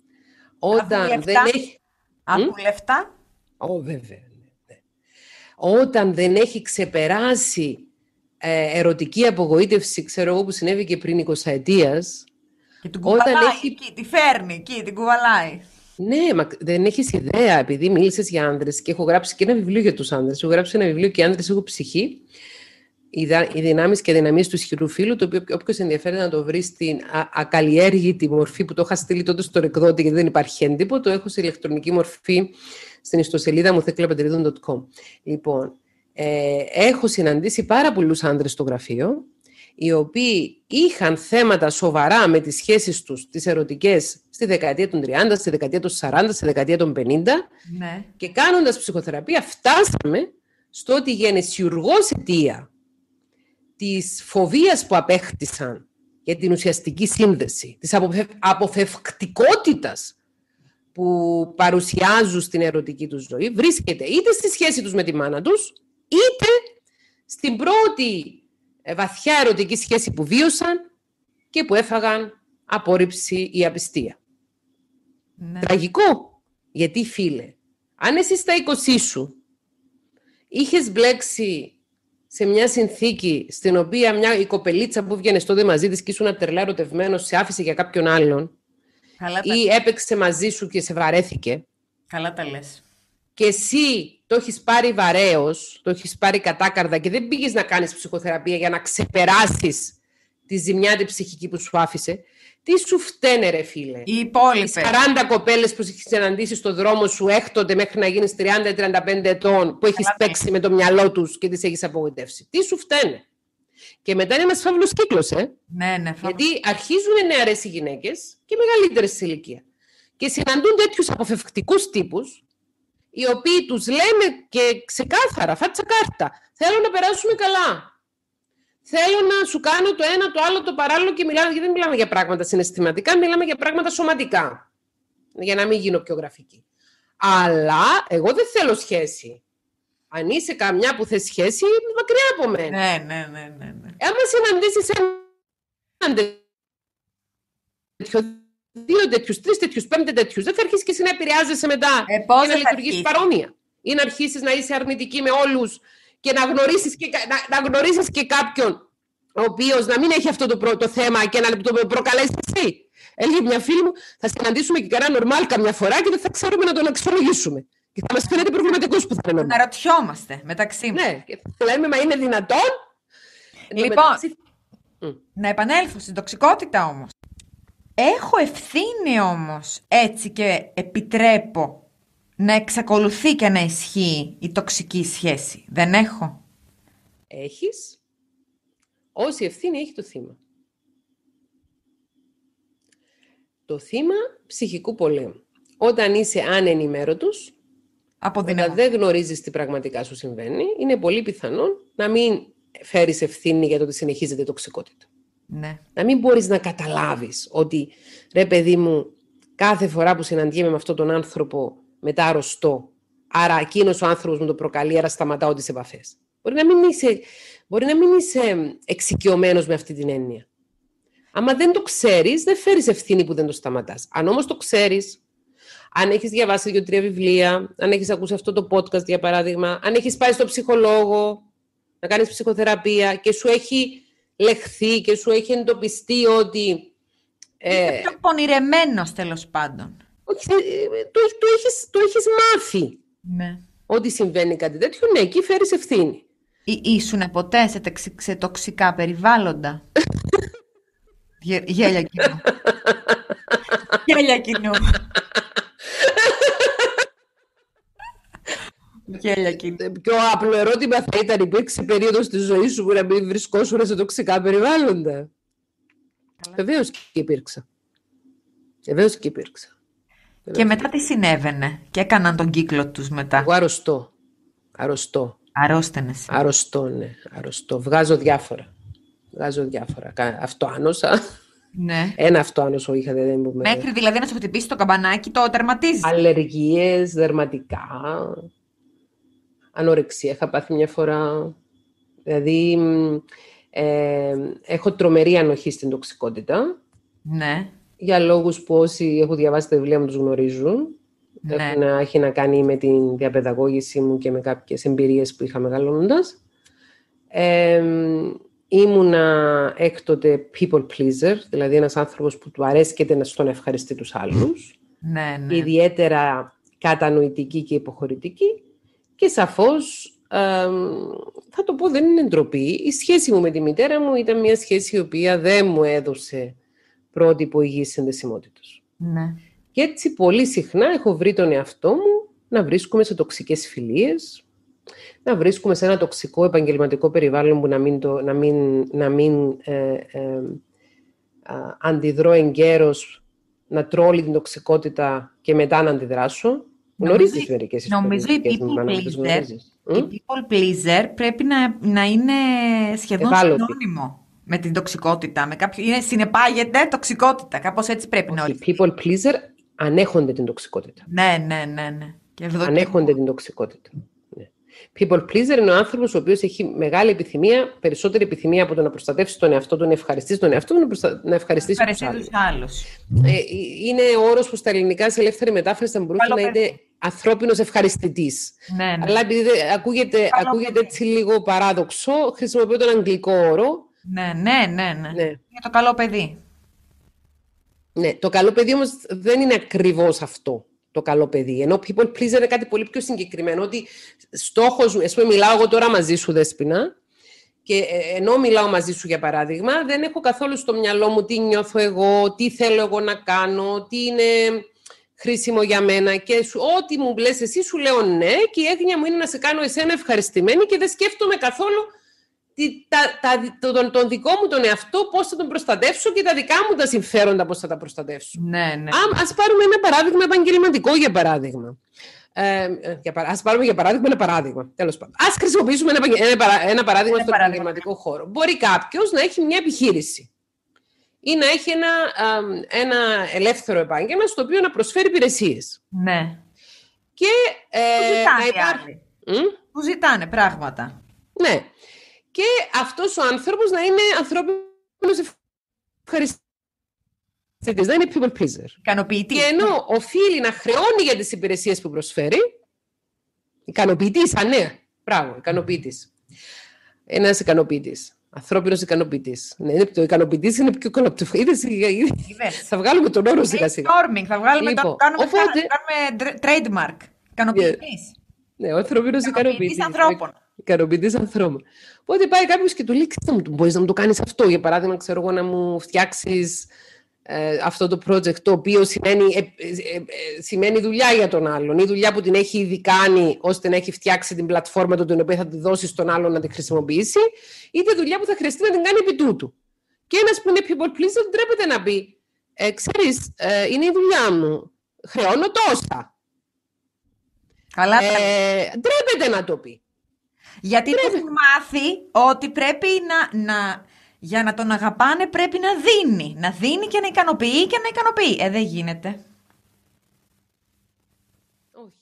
όταν δεν έχει... Άκου λεφτά. Ω, βέβαια. Ναι. Όταν δεν έχει ξεπεράσει ε, ερωτική απογοήτευση, ξέρω εγώ που συνέβη και πριν εικοσαετίας. Και την κουβαλάει έχει... εκεί, τη φέρνει εκεί, την κουβαλάει. Ναι, μα δεν έχεις ιδέα, επειδή μίλησες για άνδρες και έχω γράψει και ένα βιβλίο για τους άνδρες. Έχω γράψει ένα βιβλίο και άνδρες έχω ψυχή. Οι δυνάμεις και δυναμίες του ισχυρού φύλου, το οποίο όποιος ενδιαφέρεται να το βρει στην α, ακαλλιέργητη μορφή που το είχα στείλει τότε στον εκδότη, γιατί δεν υπάρχει έντυπο, το έχω σε ηλεκτρονική μορφή στην ιστοσελίδα μου θέκλα πατερίδων τελεία κομ. Λοιπόν, ε, έχω συναντήσει πάρα πολλούς άνδρες στο γραφείο, οι οποίοι είχαν θέματα σοβαρά με τις σχέσεις τους, τις ερωτικές, στη δεκαετία των τριάντα, στη δεκαετία των σαράντα, στη δεκαετία των πενήντα, ναι. Και κάνοντας ψυχοθεραπεία φτάσαμε στο ότι η γενεσιουργός αιτία της φοβίας που απέκτησαν για την ουσιαστική σύνδεση, της αποφευ... αποφευκτικότητας που παρουσιάζουν στην ερωτική τους ζωή, βρίσκεται είτε στη σχέση τους με τη μάνα τους, είτε στην πρώτη βαθιά ερωτική σχέση που βίωσαν και που έφαγαν απόρριψη ή απιστία. Ναι. Τραγικό. Γιατί, φίλε, αν εσύ στα είκοσι σου είχες μπλέξει σε μια συνθήκη στην οποία μια η κοπελίτσα που βγαίνε τότε μαζί της και ήσουν τρελά ερωτευμένος, σε άφησε για κάποιον άλλον, καλά ή τα... έπαιξε μαζί σου και σε βαρέθηκε. Καλά τα λες. Και εσύ το έχεις πάρει βαρέως, το έχεις πάρει κατάκαρδα και δεν πήγες να κάνεις ψυχοθεραπεία για να ξεπεράσεις τη ζημιά τη ψυχική που σου άφησε. Τι σου φταίνε, ρε φίλε. Οι υπόλοιπες. Οι σαράντα κοπέλες που έχεις συναντήσει στον δρόμο σου έκτοτε μέχρι να γίνεις τριάντα με τριάντα πέντε ετών, που έχεις παίξει με το μυαλό τους και τις έχεις απογοητεύσει. Τι σου φταίνε. Και μετά είναι ένας φαύλος κύκλος, ε. Ναι, ναι, φαύλος. Γιατί αρχίζουν νεαρές οι γυναίκες και μεγαλύτερες σε ηλικία. Και συναντούν τέτοιους αποφευκτικούς τύπους, οι οποίοι τους λέμε και ξεκάθαρα, φάτσα κάρτα, θέλω να περάσουμε καλά. Θέλω να σου κάνω το ένα, το άλλο, το παράλληλο και μιλάμε, γιατί δεν μιλάμε για πράγματα συναισθηματικά, μιλάμε για πράγματα σωματικά. Για να μην γίνω πιο γραφική. Αλλά εγώ δεν θέλω σχέση. Αν είσαι καμιά που θες σχέση, μακριά από μένα. Ναι, ναι, ναι, ναι, ναι. Άμα συναντήσεις έναν τέτοιο, δύο τέτοιους, τρεις τέτοιους, πέντε τέτοιους, δεν θα αρχίσεις και εσύ να επηρεάζεσαι μετά ε, και να λειτουργείς παρόμοια. Ή να αρχίσεις να είσαι αρνητική με όλους και να γνωρίσεις και, να, να γνωρίσεις και κάποιον ο οποίος να μην έχει αυτό το, προ, το θέμα και να το προκαλέσει εσύ. Έλεγε μια φίλη μου, θα συναντήσουμε και κανένα νορμάλ καμιά φορά και δεν θα ξέρουμε να τον αξιολογήσουμε. Και θα μας φαίνεται προβληματικός που θα είναι νορμάλ. Να ρωτιόμαστε μεταξύ μας. Ναι, και θα λέμε, μα είναι δυνατόν. Λοιπόν, μεταξύ... να επανέλθω στην τοξικότητα όμως. Έχω ευθύνη όμως έτσι και επιτρέπω να εξακολουθεί και να ισχύει η τοξική σχέση. Δεν έχω. Έχεις. Όση ευθύνη έχει το θύμα. Το θύμα ψυχικού πολέμου. Όταν είσαι ανενημέρωτος, όταν δεν γνωρίζεις τι πραγματικά σου συμβαίνει, είναι πολύ πιθανόν να μην φέρεις ευθύνη για το ότι συνεχίζεται η τοξικότητα. Ναι. Να μην μπορείς να καταλάβεις ότι, ρε παιδί μου, κάθε φορά που συναντιέμαι με αυτόν τον άνθρωπο μετά αρρωστώ, άρα εκείνος ο άνθρωπος μου το προκαλεί, άρα σταματάω τις επαφές. Μπορεί να μην είσαι, μπορεί να μην είσαι εξοικειωμένος με αυτή την έννοια. Άμα δεν το ξέρεις, δεν φέρεις ευθύνη που δεν το σταματάς. Αν όμως το ξέρεις, αν έχεις διαβάσει δύο-τρία βιβλία, αν έχεις ακούσει αυτό το podcast για παράδειγμα, αν έχεις πάει στο ψυχολόγο να κάνεις ψυχοθεραπεία και σου έχει λεχθεί και σου έχει εντοπιστεί ότι... Είσαι ε, πιο πονηρεμένος τέλος πάντων. Όχι, το, το, έχεις, το έχεις μάθει. Ναι. Ότι συμβαίνει κάτι τέτοιο, ναι, εκεί φέρεις ευθύνη. Ή, ήσουνε ποτέ σε, τεξι, σε τοξικά περιβάλλοντα. Γε, γέλια κοινού. Γέλια κοινού. Γέλια κοινού. Πιο απλό ερώτημα θα ήταν, υπήρξε περίοδος της ζωής σου που να μην βρισκόσουν σε τοξικά περιβάλλοντα. Βεβαίως και υπήρξα. Βεβαίως και υπήρξα. Και μετά τι συνέβαινε και έκαναν τον κύκλο τους μετά. Εγώ αρρωστώ. Αρρωστώ. Αρρώστενες. Αρρωστώ, ναι. Αρρωστώ. Βγάζω διάφορα. Βγάζω διάφορα. Αυτοάνωσα. Ναι. Ένα αυτοάνωσο είχα, δεν μπορούμε. Μέχρι δηλαδή να σου χτυπήσει το καμπανάκι, το τερματίζει. Αλλεργίες, δερματικά, ανορεξία είχα πάθει μια φορά. Δηλαδή, ε, έχω τρομερή ανοχή στην τοξικότητα. Ναι. Για λόγους που όσοι έχουν διαβάσει τα βιβλία μου τους γνωρίζουν. Ναι. Έχουν, έχει να κάνει με την διαπαιδαγώγηση μου και με κάποιες εμπειρίες που είχα μεγαλώνοντας. Ε, ήμουνα έκτοτε people pleaser, δηλαδή ένας άνθρωπος που του αρέσκεται να στον ευχαριστεί τους άλλους. Ναι, ναι. Ιδιαίτερα κατανοητική και υποχωρητική. Και σαφώς, ε, θα το πω, δεν είναι ντροπή. Η σχέση μου με τη μητέρα μου ήταν μια σχέση η οποία δεν μου έδωσε πρότυπο υγιής συνδεσιμότητας. Ναι. Και έτσι πολύ συχνά έχω βρει τον εαυτό μου να βρίσκομαι σε τοξικές φιλίες, να βρίσκομαι σε ένα τοξικό επαγγελματικό περιβάλλον που να μην, το, να μην, να μην ε, ε, α, αντιδρώ εγκαίρως, να τρώω όλη την τοξικότητα και μετά να αντιδράσω. Γνωρίζεις μερικές ιστορίες. Νομίζω η people, pleaser, η people pleaser πρέπει να, να είναι σχεδόν συνώνυμο με την τοξικότητα. Με κάποιο, είναι, συνεπάγεται τοξικότητα. Κάπως έτσι πρέπει να οριστεί. Οι people pleaser ανέχονται την τοξικότητα. Ναι, ναι, ναι. ναι. Και ανέχονται την τοξικότητα. Ναι. People pleaser είναι ο άνθρωπος ο οποίος έχει μεγάλη επιθυμία, περισσότερη επιθυμία από το να προστατεύσει τον εαυτό του, να ευχαριστήσει τον εαυτό του, να, προστα... να ευχαριστήσει τους άλλους. άλλους. Ε, είναι ο όρος που στα ελληνικά σε ελεύθερη μετάφραση θα μπορούσε Καλό να παιδί. είναι ανθρώπινος ευχαριστητής. Ναι, ναι. Αλλά επειδή ακούγεται, ακούγεται έτσι λίγο παράδοξο, χρησιμοποιώ τον αγγλικό όρο. Ναι, ναι, ναι, ναι. ναι. Είναι το καλό παιδί. Ναι, το καλό παιδί όμως δεν είναι ακριβώς αυτό. Το καλό παιδί. Ενώ people pleaser είναι κάτι πολύ πιο συγκεκριμένο. Ότι στόχος μου, ας πούμε, μιλάω εγώ τώρα μαζί σου, Δέσποινα, και ενώ μιλάω μαζί σου, για παράδειγμα, δεν έχω καθόλου στο μυαλό μου τι νιώθω εγώ, τι θέλω εγώ να κάνω, τι είναι χρήσιμο για μένα. Και σου, ό,τι μου λες εσύ, σου λέω ναι, και η έγνοια μου είναι να σε κάνω εσένα ευχαριστημένη και δεν σκέφτομαι καθόλου τα, τα, τον, τον δικό μου τον εαυτό, πώς θα τον προστατεύσω και τα δικά μου τα συμφέροντα πώς θα τα προστατεύσω. Ναι, ναι. Α, ας πάρουμε ένα παράδειγμα επαγγελματικό, για παράδειγμα. Ε, για, ας πάρουμε για παράδειγμα ένα παράδειγμα. Τέλος πάντων. Ας χρησιμοποιήσουμε ένα, ένα, παρά, ένα παράδειγμα στον επαγγελματικό χώρο. Μπορεί κάποιος να έχει μια επιχείρηση ή να έχει ένα, α, ένα ελεύθερο επάγγελμα στο οποίο να προσφέρει υπηρεσίες. Ναι. Και, ε, που ζητάνε να υπάρχει... Που ζητάνε πράγματα. Ναι. Και αυτός ο άνθρωπος να είναι ανθρώπινος ευχαριστητής, να είναι people pleaser. Ικανοποιητής. Και ενώ οφείλει να χρεώνει για τις υπηρεσίες που προσφέρει, ικανοποιητής, α, ναι, μπράβο, ικανοποιητής. Ένας ικανοποιητής. Ανθρώπινος ικανοποιητής. Ναι, το ικανοποιητής είναι πιο ικανοποιητής. Θα βγάλουμε τον όρο σιγά σιγά. Θα βγάλουμε λοιπόν, το κάνουμε, οπότε... κάνουμε trademark. Ικανοποιητής. Ναι, ο ανθρώπινος ικανοποιητής. ανθρώπων. Ικανοποιητής ανθρώπων. Οπότε πάει κάποιος και του λέει: μπορείς να μου το κάνεις αυτό. Για παράδειγμα, ξέρω εγώ, να μου φτιάξεις ε, αυτό το project, το οποίο σημαίνει, ε, ε, ε, σημαίνει δουλειά για τον άλλον, ή δουλειά που την έχει ήδη κάνει, ώστε να έχει φτιάξει την πλατφόρμα του, την οποία θα τη δώσει στον άλλον να τη χρησιμοποιήσει, είτε δουλειά που θα χρειαστεί να την κάνει επί τούτου. Και ένας που είναι people pleaser ντρέπεται να πει: ε, ξέρεις, ε, είναι η δουλειά μου. Χρεώνω τόσα. Καλά, ε, ντρέπεται να το πει. Γιατί πρέπει... έχουν μάθει ότι πρέπει να, να, για να τον αγαπάνε πρέπει να δίνει. Να δίνει και να ικανοποιεί και να ικανοποιεί. Ε, δεν γίνεται. Όχι.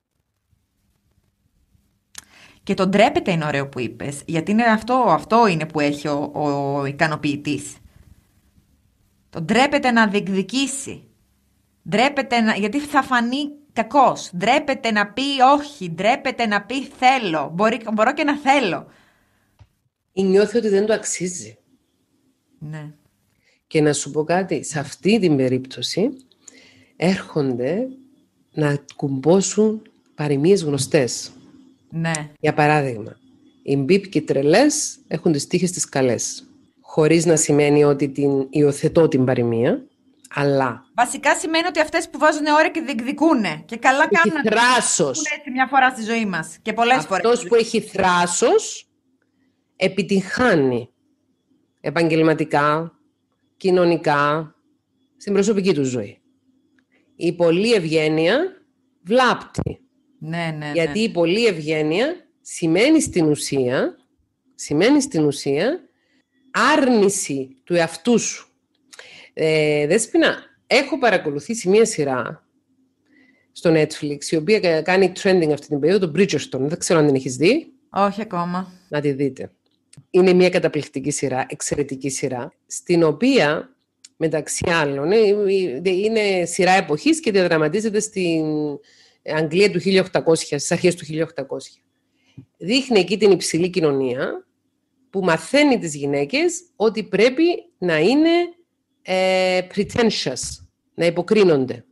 Και τον ντρέπεται είναι ωραίο που είπες. Γιατί είναι αυτό, αυτό είναι που έχει ο, ο, ο ικανοποιητής. Τον ντρέπεται να διεκδικήσει. Ντρέπεται να... γιατί θα φανεί κακός. Ντρέπεται να πει όχι. Ντρέπεται να πει θέλω. Μπορεί, μπορώ και να θέλω. Ή νιώθει ότι δεν το αξίζει. Ναι. Και να σου πω κάτι. Σε αυτή την περίπτωση έρχονται να κουμπώσουν παροιμίες γνωστές. Ναι. Για παράδειγμα, οι μπιπ και οι τρελές έχουν τις τύχες τις καλές. Χωρίς να σημαίνει ότι την υιοθετώ την παροιμία. Αλλά... βασικά σημαίνει ότι αυτές που βάζουν ώρα και διεκδικούνε. Και καλά κάνουν να θράσος. έτσι μια φορά στη ζωή μας. Και πολλές αυτός φορές. Αυτός που έχει θράσος επιτυγχάνει επαγγελματικά, κοινωνικά, στην προσωπική του ζωή. η πολλή ευγένεια βλάπτει. Ναι, ναι, Γιατί ναι. η πολλή ευγένεια σημαίνει στην ουσία, σημαίνει στην ουσία άρνηση του εαυτού σου. Ε, Δέσποινα, έχω παρακολουθήσει μία σειρά στο Netflix, η οποία κάνει trending αυτή την περίοδο, το Bridgerton. Δεν ξέρω αν την έχεις δει. Όχι ακόμα. Να τη δείτε. Είναι μια καταπληκτική σειρά, εξαιρετική σειρά, στην οποία, μεταξύ άλλων, είναι σειρά εποχής και διαδραματίζεται στην Αγγλία του χίλια οκτακόσια, στις αρχές του χίλια οκτακόσια. Δείχνει εκεί την υψηλή κοινωνία που μαθαίνει τις γυναίκες ότι πρέπει να είναι ε, pretentious, να υποκρίνονται.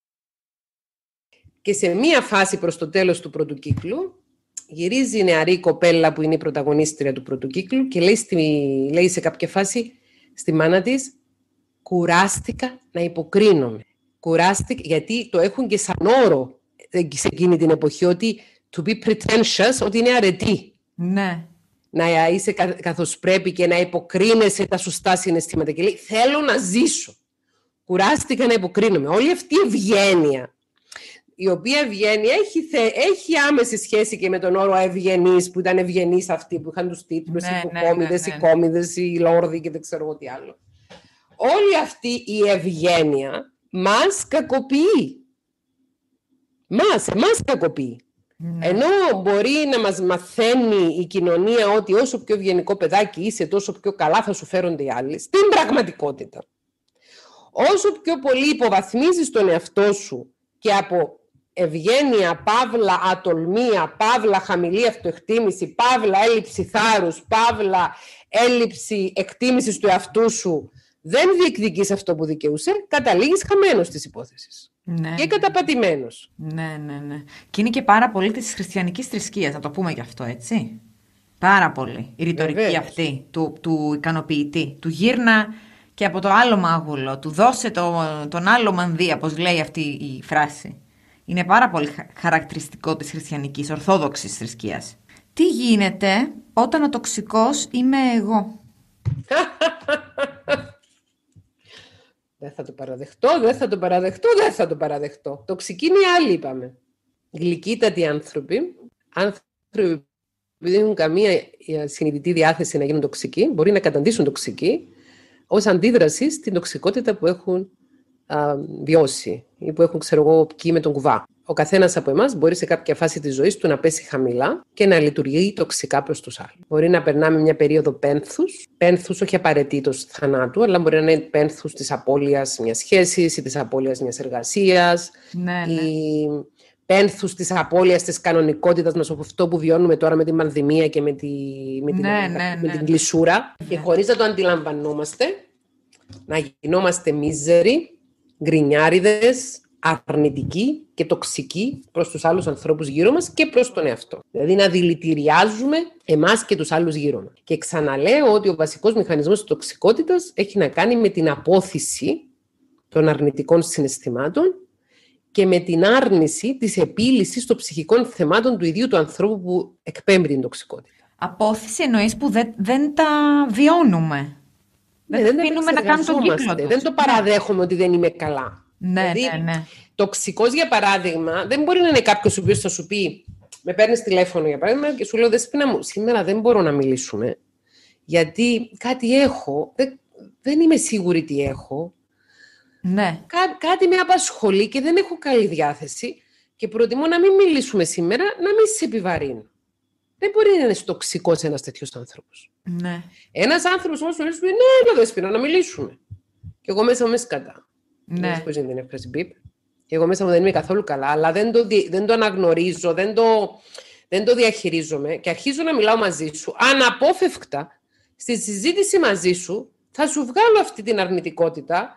Και σε μία φάση προς το τέλος του πρώτου κύκλου, γυρίζει η νεαρή κοπέλα που είναι η πρωταγωνίστρια του πρώτου κύκλου και λέει, στη, λέει σε κάποια φάση στη μάνα της, κουράστηκα να υποκρίνομαι. Κουράστηκα, γιατί το έχουν και σαν όρο σε εκείνη την εποχή, ότι to be pretentious, ότι είναι αρετή. Ναι. Να είσαι καθώς πρέπει και να υποκρίνεσαι τα σωστά συναισθήματα. Και λέει, θέλω να ζήσω. Κουράστηκα να υποκρίνομαι. Όλη αυτή η ευγένεια, η οποία ευγένεια έχει, θε, έχει άμεση σχέση και με τον όρο ευγενής, που ήταν ευγενείς αυτοί που είχαν τους τίτλους, ναι, οι υποκόμιδες, ναι, ναι, οι κόμιδες, οι λόρδοι και δεν ξέρω εγώ τι άλλο. Όλη αυτή η ευγένεια μας κακοποιεί. Μας, εμάς κακοποιεί. ναι. Ενώ μπορεί να μας μαθαίνει η κοινωνία ότι όσο πιο ευγενικό παιδάκι είσαι, τόσο πιο καλά θα σου φέρονται οι άλλοι. Στην πραγματικότητα, όσο πιο πολύ υποβαθμίζεις τον εαυτό σου και από ευγένεια, παύλα ατολμία, παύλα χαμηλή αυτοεκτίμηση, παύλα έλλειψη θάρρους, παύλα έλλειψη εκτίμησης του εαυτού σου, δεν διεκδικείς αυτό που δικαιούσε, καταλήγεις χαμένος της υπόθεσης. Ναι, Και καταπατημένος. ναι, ναι, ναι. Και είναι και πάρα πολύ της χριστιανικής θρησκείας, να το πούμε γι' αυτό, έτσι. Πάρα πολύ. Η ρητορική Βεβαίως. αυτή του, του ικανοποιητή. Του γύρνα και από το άλλο μάγουλο. Του δώσε το, τον άλλο μανδύα, όπως λέει αυτή η φράση. Είναι πάρα πολύ χαρακτηριστικό της χριστιανικής, ορθόδοξης θρησκείας. Τι γίνεται όταν ο τοξικός είμαι εγώ? Δεν θα το παραδεχτώ, δεν θα το παραδεχτώ, δεν θα το παραδεχτώ. Τοξικοί είναι οι άλλοι, είπαμε. Γλυκύτατοι άνθρωποι, άνθρωποι που δεν έχουν καμία συνειδητή διάθεση να γίνουν τοξικοί, μπορεί να καταντήσουν τοξικοί ως αντίδραση στην τοξικότητα που έχουν α, βιώσει ή που έχουν, ξέρω εγώ, πιει με τον κουβά. Ο καθένας από εμάς μπορεί σε κάποια φάση της ζωής του να πέσει χαμηλά και να λειτουργεί τοξικά προς τους άλλους. Μπορεί να περνάμε μια περίοδο πένθους, πένθους όχι απαραίτητος θανάτου, αλλά μπορεί να είναι πένθους της απώλειας μιας σχέσης ή της απώλειας μιας εργασίας, Ναι, ναι. ή πένθους της απώλειας της κανονικότητας μας, αυτό που βιώνουμε τώρα με την πανδημία και με, τη, με, την, Ναι, ναι, με ναι. την κλεισούρα. Ναι. Και χωρίς να το αντιλαμβανόμαστε, να γινόμαστε μίζεροι, γκρινιάριδες, αρνητικοί και τοξικοί προς τους άλλους ανθρώπους γύρω μας και προς τον εαυτό. Δηλαδή να δηλητηριάζουμε εμάς και τους άλλους γύρω μας. Και ξαναλέω ότι ο βασικός μηχανισμός της τοξικότητας έχει να κάνει με την απόθυση των αρνητικών συναισθημάτων και με την άρνηση της επίλυσης των ψυχικών θεμάτων του ιδίου του ανθρώπου που εκπέμπει την τοξικότητα. Απόθυση εννοείς που δεν, δεν τα βιώνουμε. Ναι, δεν δεν αφήνουμε να κάνουν τον κύκλο τους. Δεν το παραδέχομαι ότι δεν είμαι καλά. Ναι, δηλαδή, ναι, ναι. Τοξικός, για παράδειγμα, δεν μπορεί να είναι κάποιος ο οποίος θα σου πει, με παίρνεις τηλέφωνο για παράδειγμα και σου λέω, Δέσποινα μου, σήμερα δεν μπορώ να μιλήσουμε, γιατί κάτι έχω, δεν, δεν είμαι σίγουρη τι έχω. Ναι. Κά, κάτι με απασχολεί και δεν έχω καλή διάθεση και προτιμώ να μην μιλήσουμε σήμερα, να μην σε επιβαρύνω. Δεν μπορεί να είναι τοξικός ένας τέτοιος άνθρωπος. Ναι. Ένας άνθρωπος όμως σου λέει, ναι, ναι, Δέσποινα, να μιλήσουμε. Και εγώ μέσα μου είμαι σκατά. Ναι. Πώς είναι την έκφραση μπιπ. Και εγώ μέσα μου δεν είμαι καθόλου καλά, αλλά δεν το, δεν το αναγνωρίζω, δεν το, δεν το διαχειρίζομαι και αρχίζω να μιλάω μαζί σου. Αναπόφευκτα, στη συζήτηση μαζί σου, θα σου βγάλω αυτή την αρνητικότητα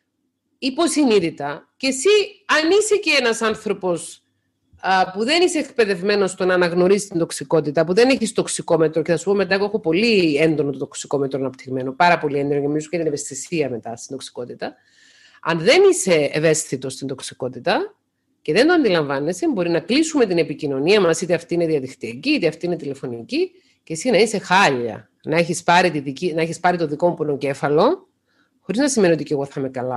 υποσυνείδητα και εσύ, αν είσαι και ένας άνθρωπος α, που δεν είσαι εκπαιδευμένος στο να αναγνωρίσεις την τοξικότητα, που δεν έχεις τοξικόμετρο, και θα σου πω μετά, εγώ έχω πολύ έντονο το τοξικόμετρο αναπτυγμένο, πάρα πολύ έντονο, και μιλήσω και την ευαισθησία μετά στην τοξικότητα. Αν δεν είσαι ευαίσθητος στην τοξικότητα και δεν το αντιλαμβάνεσαι, μπορεί να κλείσουμε την επικοινωνία μας, είτε αυτή είναι διαδικτυακή, είτε αυτή είναι τηλεφωνική, και εσύ να είσαι χάλια, να έχεις πάρει, τη δική, να έχεις πάρει το δικό μου πονοκέφαλο, χωρίς να σημαίνει ότι και εγώ θα είμαι καλά.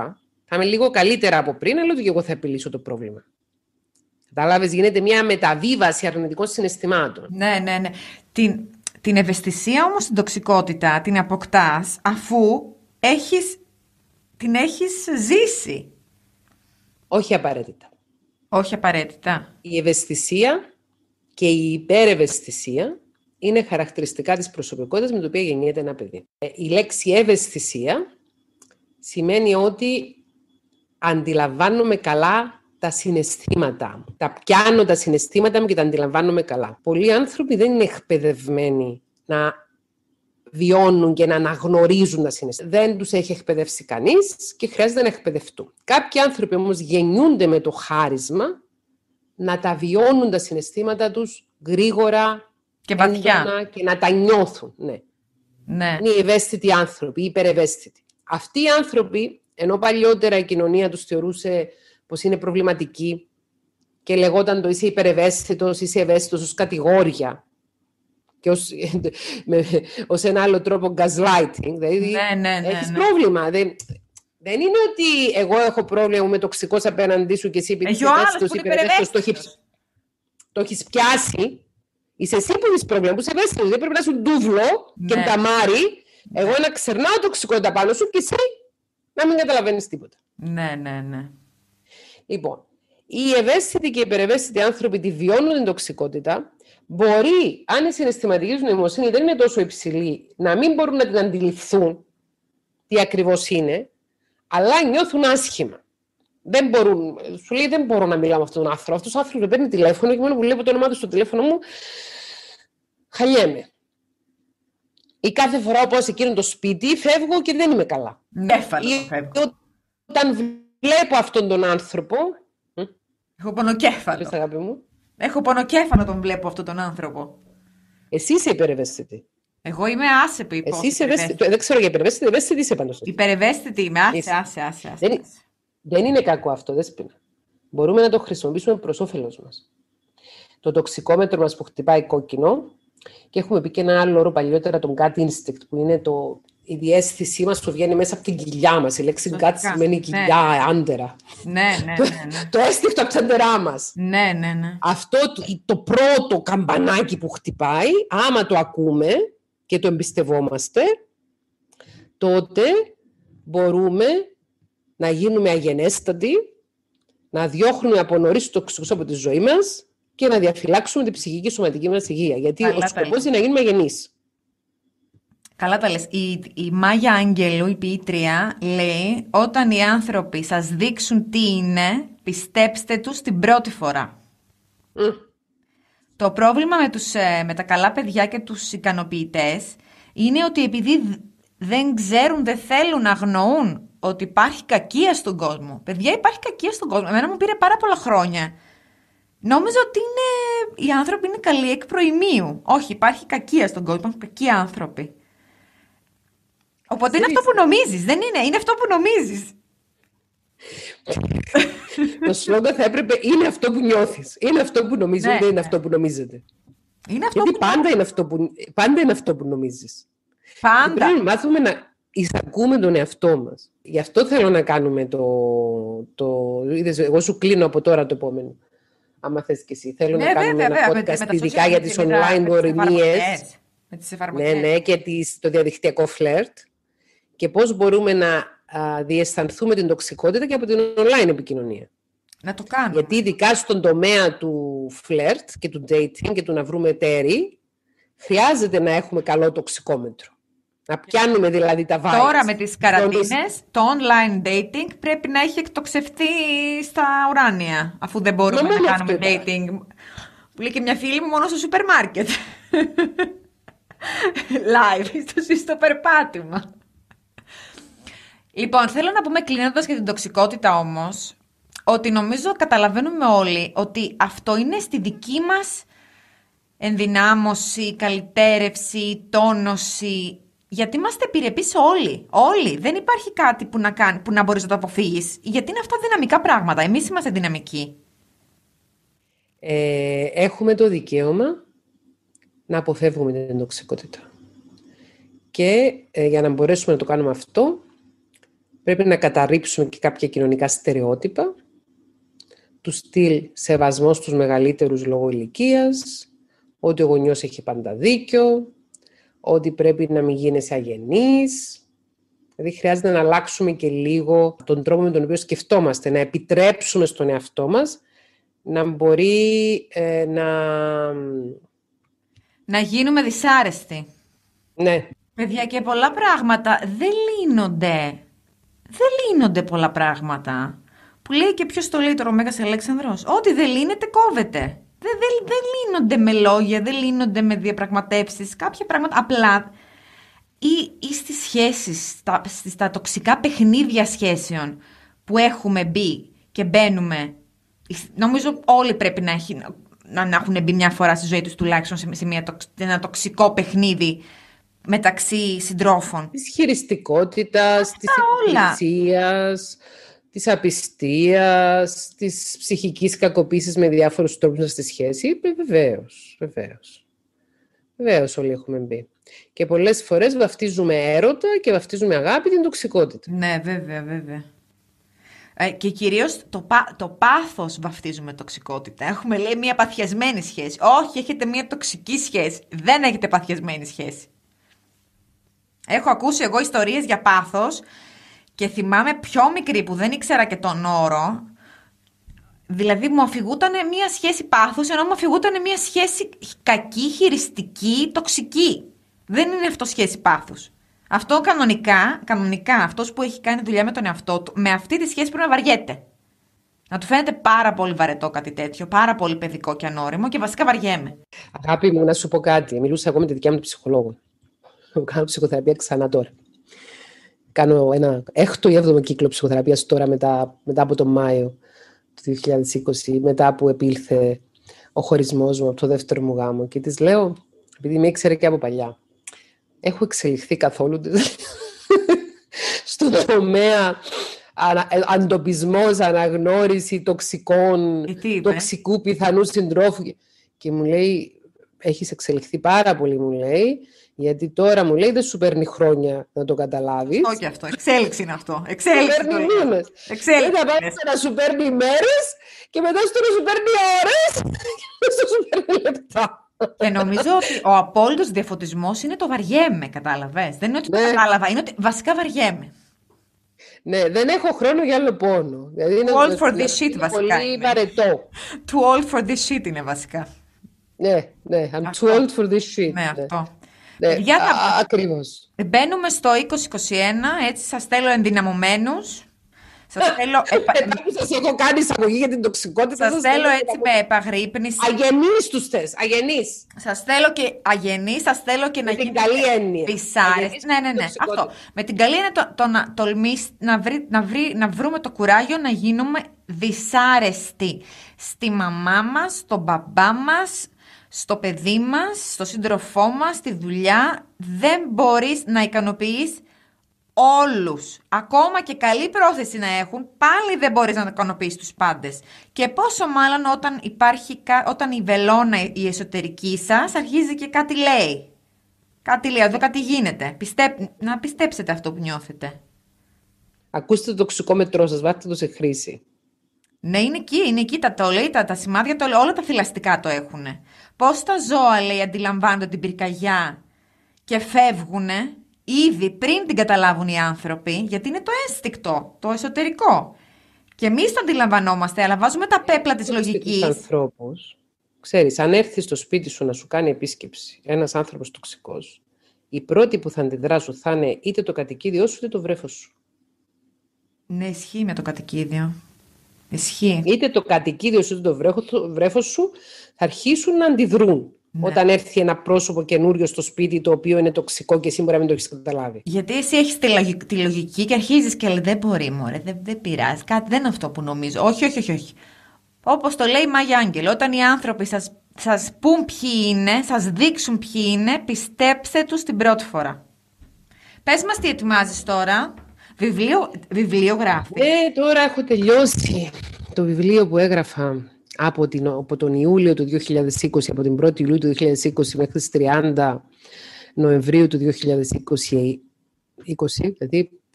Θα είμαι λίγο καλύτερα από πριν, αλλά ότι και εγώ θα επιλύσω το πρόβλημα. Κατάλαβες, γίνεται μια μεταβίβαση αρνητικών συναισθημάτων. Ναι, ναι, ναι. Την, την ευαισθησία όμως στην τοξικότητα την αποκτάς αφού έχεις, την έχεις ζήσει. Όχι απαραίτητα. Όχι απαραίτητα. Η ευαισθησία και η υπερευαισθησία είναι χαρακτηριστικά της προσωπικότητας με το οποίο γεννιέται ένα παιδί. Η λέξη ευαισθησία σημαίνει ότι αντιλαμβάνομαι καλά τα συναισθήματά μου. Τα πιάνω τα συναισθήματα μου και τα αντιλαμβάνομαι καλά. Πολλοί άνθρωποι δεν είναι εκπαιδευμένοι να βιώνουν και να αναγνωρίζουν τα συναισθήματα. Δεν τους έχει εκπαιδεύσει κανείς και χρειάζεται να εκπαιδευτούν. Κάποιοι άνθρωποι όμως γεννιούνται με το χάρισμα να τα βιώνουν τα συναισθήματα τους γρήγορα και βαθιά και να τα νιώθουν. Ναι. Ναι. Είναι οι ευαίσθητοι άνθρωποι, οι υπερευαίσθητοι. Αυτοί οι άνθρωποι, ενώ παλιότερα η κοινωνία τους θεωρούσε πως είναι προβληματική και λεγόταν το είσαι υπερευαίσθητος, είσαι ευαίσθητος ως κατηγόρια και ως, με, ως ένα άλλο τρόπο gaslighting. Δηλαδή, ναι, ναι, ναι, έχεις ναι. πρόβλημα. Δεν, δεν είναι ότι εγώ έχω πρόβλημα, είμαι τοξικός απέναντί σου και εσύ επειδή είσαι ευαίσθητος, υπερευαίσθητος, το έχεις πιάσει. Είσαι εσύ που έχεις πρόβλημα, που είσαι ευαίσθητος. Δεν πρέπει να σου ντούβλο ναι. και ταμάρι. Εγώ να ξερνάω τοξικότητα πάνω σου και εσύ να μην καταλαβαίνεις τίποτα. Ναι, ναι, ναι. Λοιπόν, οι ευαίσθητοι και οι υπερευαίσθητοι άνθρωποι τη βιώνουν την τοξικότητα. Μπορεί, αν η συναισθηματική του νοημοσύνη δεν είναι τόσο υψηλή, να μην μπορούν να την αντιληφθούν τι ακριβώς είναι, αλλά νιώθουν άσχημα. Δεν μπορούν, σου λέει δεν μπορώ να μιλάω με αυτόν τον άνθρωπο. Αυτός ο άνθρωπος με παίρνει τηλέφωνο και μόνο που βλέπω το όνομά του στο τηλέφωνο μου, χαλιέμαι. Ή κάθε φορά που σε εκείνο το σπίτι φεύγω και δεν είμαι καλά. Νέφαλο Ή φεύγω. όταν βλέπω αυτόν τον άνθρωπο. Έχω πονοκέφαλο. Πες, αγάπη μου. Έχω πονοκέφαλο τον βλέπω αυτόν τον άνθρωπο. Εσύ είσαι υπερευαίσθητη. Εγώ είμαι άσεπη. Εσύ είσαι ευαίσθητη. Δεν ξέρω για υπερευαίσθητη. Ευαίσθητη είσαι πάντως. Υπερευαίσθητη είμαι. Άσε, άσε, άσε. άσε. Δεν, δεν είναι κακό αυτό, Δέσποινα. Μπορούμε να το χρησιμοποιήσουμε προς όφελος μας. Το τοξικόμετρο μας που χτυπάει κόκκινο, και έχουμε πει και ένα άλλο όρο παλιότερα, τον gut instinct, που είναι το, η διαίσθησή μας που βγαίνει μέσα από την κοιλιά μας. Η λέξη gut σημαίνει κοιλιά, ναι. Άντερα. Ναι, ναι, ναι, ναι. Το αίσθηκτο από τα άντερά μας. Ναι, ναι, ναι. Αυτό το, το πρώτο καμπανάκι που χτυπάει, άμα το ακούμε και το εμπιστευόμαστε, τότε μπορούμε να γίνουμε αγενέστατοι, να διώχνουμε από νωρίς τους τοξικούς από τη ζωή μας και να διαφυλάξουμε την ψυχική και σωματική μας υγεία. Γιατί καλά ο σκοπός είναι να γίνουμε αγενείς. Καλά τα λες. Η, η Μάγια Άγγελου, η ποιήτρια, λέει όταν οι άνθρωποι σας δείξουν τι είναι, πιστέψτε τους την πρώτη φορά. Mm. Το πρόβλημα με, τους, με τα καλά παιδιά και τους ικανοποιητές είναι ότι επειδή δεν ξέρουν, δεν θέλουν να αγνοούν ότι υπάρχει κακία στον κόσμο. Παιδιά, υπάρχει κακία στον κόσμο. Εμένα μου πήρε πάρα πολλά χρόνια. Νόμιζα ότι είναι... οι άνθρωποι είναι καλοί εκ προημίου. Όχι, υπάρχει κακία στον κόσμο, υπάρχουν κακοί άνθρωποι. Οπότε είναι αυτό που νομίζεις, δεν είναι, είναι αυτό που νομίζεις. Το σλόγγαν θα έπρεπε, είναι αυτό που νιώθεις. Είναι αυτό που νομίζεις, ναι, δεν είναι ναι. αυτό που νομίζετε. Είναι αυτό Γιατί που... πάντα, είναι αυτό που, πάντα είναι αυτό που νομίζεις. Πάντα. Πρέπει να μάθουμε να εισακούμε τον εαυτό μας. Γι' αυτό θέλω να κάνουμε το... το είδες, εγώ σου κλείνω από τώρα το επόμενο. Άμα θες και εσύ. Θέλω ναι, να κάνουμε βέβαια, ένα βέβαια, podcast ειδικά για τις online γνωριμίες. Με τις εφαρμογές. Ναι, ναι, και τις, το διαδικτυακό φλερτ. Και πώς μπορούμε να α, διαισθανθούμε την τοξικότητα και από την online επικοινωνία. Να το κάνουμε. Γιατί ειδικά στον τομέα του φλερτ και του dating και του να βρούμε εταίροι, χρειάζεται να έχουμε καλό τοξικόμετρο. Να πιάνουμε δηλαδή τα vibes. Τώρα με τις καραντίνες, το online dating πρέπει να έχει εκτοξευτεί στα ουράνια, αφού δεν μπορούμε να κάνουμε dating. Που λέει και μια φίλη μου μόνο στο σούπερ μάρκετ. Live, στο, στο περπάτημα. Λοιπόν, θέλω να πούμε κλείνοντας για την τοξικότητα όμως, ότι νομίζω καταλαβαίνουμε όλοι ότι αυτό είναι στη δική μας ενδυνάμωση, καλυτέρευση, τόνωση, γιατί είμαστε επιρρεπείς όλοι, όλοι. Δεν υπάρχει κάτι που να, κάνει, που να μπορείς να το αποφύγεις, γιατί είναι αυτά δυναμικά πράγματα, εμείς είμαστε δυναμικοί. Ε, έχουμε το δικαίωμα να αποφεύγουμε την τοξικότητα. Και ε, για να μπορέσουμε να το κάνουμε αυτό, Πρέπει να καταρρίψουμε και κάποια κοινωνικά στερεότυπα, του στυλ σεβασμό στους μεγαλύτερους λόγω ηλικίας, ότι ο γονιός έχει πάντα δίκιο, ότι πρέπει να μην γίνεσαι αγενής. Δηλαδή χρειάζεται να αλλάξουμε και λίγο τον τρόπο με τον οποίο σκεφτόμαστε, να επιτρέψουμε στον εαυτό μας να μπορεί ε, να... Να γίνουμε δυσάρεστοι. Ναι. Παιδιά, και πολλά πράγματα δεν λύνονται. Δεν λύνονται πολλά πράγματα. Που λέει και ποιος το λέει τώρα ο Μέγας Αλέξανδρος. Ό,τι δεν λύνεται κόβεται. Δεν, δεν, δεν λύνονται με λόγια, δεν λύνονται με διαπραγματεύσεις. Κάποια πράγματα απλά... Ή, ή στις σχέσεις, στα, στα τοξικά παιχνίδια σχέσεων που έχουμε μπει και μπαίνουμε. Νομίζω όλοι πρέπει να, έχει, να, να έχουν μπει μια φορά στη ζωή τους τουλάχιστον σε, σε μια, ένα τοξικό παιχνίδι μεταξύ συντρόφων. Της χειριστικότητας, της υπηρεσίας, της απιστίας, της ψυχικής κακοποίησης με διάφορους τρόπους στη σχέση. Βεβαίως, βεβαίως. Βεβαίως όλοι έχουμε μπει. Και πολλές φορές βαφτίζουμε έρωτα και βαφτίζουμε αγάπη την τοξικότητα. Ναι, βέβαια, βέβαια. Ε, και κυρίως το, πά, το πάθος βαφτίζουμε τοξικότητα. Έχουμε, λέει, μια παθιασμένη σχέση. Όχι, έχετε μια τοξική σχέση. Δεν έχετε παθιασμένη σχέση. Έχω ακούσει εγώ ιστορίες για πάθος και θυμάμαι πιο μικρή που δεν ήξερα και τον όρο. Δηλαδή μου αφηγούταν μια σχέση πάθους, ενώ μου αφηγούταν μια σχέση κακή, χειριστική, τοξική. Δεν είναι αυτό σχέση πάθους. Αυτό κανονικά, κανονικά, αυτός που έχει κάνει δουλειά με τον εαυτό του, με αυτή τη σχέση πρέπει να βαριέται. Να του φαίνεται πάρα πολύ βαρετό κάτι τέτοιο, πάρα πολύ παιδικό και ανώριμο και βασικά βαριέμαι. Αγάπη μου, να σου πω κάτι. Μιλούσα εγώ με τη δικιά μου ψυχολόγο. Κάνω ψυχοθεραπεία ξανά τώρα. Κάνω ένα έκτο ή έβδομο κύκλο ψυχοθεραπείας τώρα μετά, μετά από τον Μάιο του δύο χιλιάδες είκοσι, μετά που επήλθε ο χωρισμός μου από το δεύτερο μου γάμο. Και της λέω, επειδή με ήξερε και από παλιά, έχω εξελιχθεί καθόλου στον τομέα αντοπισμός, αναγνώριση τοξικών, τοξικού πιθανού συντρόφου. Και μου λέει, έχεις εξελιχθεί πάρα πολύ, μου λέει, γιατί τώρα μου λέει δεν σου παίρνει χρόνια να το καταλάβεις. Όχι αυτό, εξέλιξη είναι αυτό. Εξέλιξη σου παίρνει μήνες. Δεν θα πάει να σου παίρνει μέρες και μετά στο να σου παίρνει ώρες και μετά σου παίρνει λεπτά. Και νομίζω ότι ο απόλυτος διαφωτισμός είναι το βαριέμαι, κατάλαβες. Δεν είναι ότι το ναι. κατάλαβα, είναι ότι βασικά βαριέμαι. Ναι, δεν έχω χρόνο για άλλο πόνο. Δηλαδή Too old for this shit, βασικά. Πολύ βαρετό. Too old for this shit είναι βασικά. Ναι, ναι, I'm αυτό. Too old for this shit. Ναι, ναι. αυτό. Ναι, για να... α, ακριβώς. Μπαίνουμε στο είκοσι είκοσι ένα, έτσι σας θέλω ενδυναμωμένους. Σας θέλω... Μετά που σας έχω κάνει εισαγωγή για την τοξικότητα. Σας θέλω έτσι με επαγρύπνηση. Αγενείς τους θες, αγενείς. Σας θέλω και αγενείς, σας θέλω και με να γίνετε καλή έννοια. Πισάρες. Ναι, ναι, ναι, αυτό. Με την καλή έννοια το, το να τολμήσει να, βρει, να, βρει, να βρούμε το κουράγιο να γίνουμε δυσάρεστοι στη μαμά μας, στον μπαμπά μας, στο παιδί μας, στο σύντροφό μας, στη δουλειά. Δεν μπορείς να ικανοποιείς όλους. Ακόμα και καλή πρόθεση να έχουν, πάλι δεν μπορείς να ικανοποιείς τους πάντες. Και πόσο μάλλον όταν υπάρχει, όταν η βελόνα η εσωτερική σας αρχίζει και κάτι λέει. Κάτι λέει, εδώ κάτι γίνεται. Πιστέπ, να πιστέψετε αυτό που νιώθετε. Ακούστε το τοξικό μετρό σας, βάλτε το σε χρήση. Ναι, είναι εκεί, είναι εκεί τα το λέει, τα, τα σημάδια το λέει, όλα τα θηλαστικά το έχουν. Πώς τα ζώα, λέει, αντιλαμβάνονται την πυρκαγιά και φεύγουνε ήδη πριν την καταλάβουν οι άνθρωποι, γιατί είναι το ένστικτο, το εσωτερικό. Και εμείς το αντιλαμβανόμαστε, αλλά βάζουμε τα πέπλα της λογικής. Ανθρώπους, ξέρεις, αν έρθει στο σπίτι σου να σου κάνει επίσκεψη ένας άνθρωπος τοξικός, οι πρώτοι που θα αντιδράσουν θα είναι είτε το κατοικίδιό σου είτε το βρέφος σου. Ναι, ισχύει με το κατοικίδιο. Ισχύει. Είτε το κατοικίδιο σου είτε το βρέφος σου θα αρχίσουν να αντιδρούν. Ναι. Όταν έρθει ένα πρόσωπο καινούριο στο σπίτι το οποίο είναι τοξικό και εσύ μπορεί να μην το έχεις καταλάβει. Γιατί εσύ έχεις τη, λογική, τη λογική και αρχίζεις και λέει δεν μπορεί μωρέ, δεν, δεν πειράζει, κάτι δεν είναι αυτό που νομίζω. Όχι, όχι, όχι, όχι. Όπως το λέει η Μάγια Άγγελ, όταν οι άνθρωποι σας, σας πούν ποιοι είναι, σας δείξουν ποιοι είναι, πιστέψτε τους την πρώτη φορά. Πες μας τι ετοιμάζεις τώρα. Βιβλίο, βιβλίο γράφει. Ναι, τώρα έχω τελειώσει το βιβλίο που έγραφα από, την, από τον Ιούλιο του δύο χιλιάδες είκοσι, από την πρώτη Ιουλίου του δύο χιλιάδες είκοσι μέχρι τις τριάντα Νοεμβρίου του δύο χιλιάδες είκοσι, είκοσι δηλαδή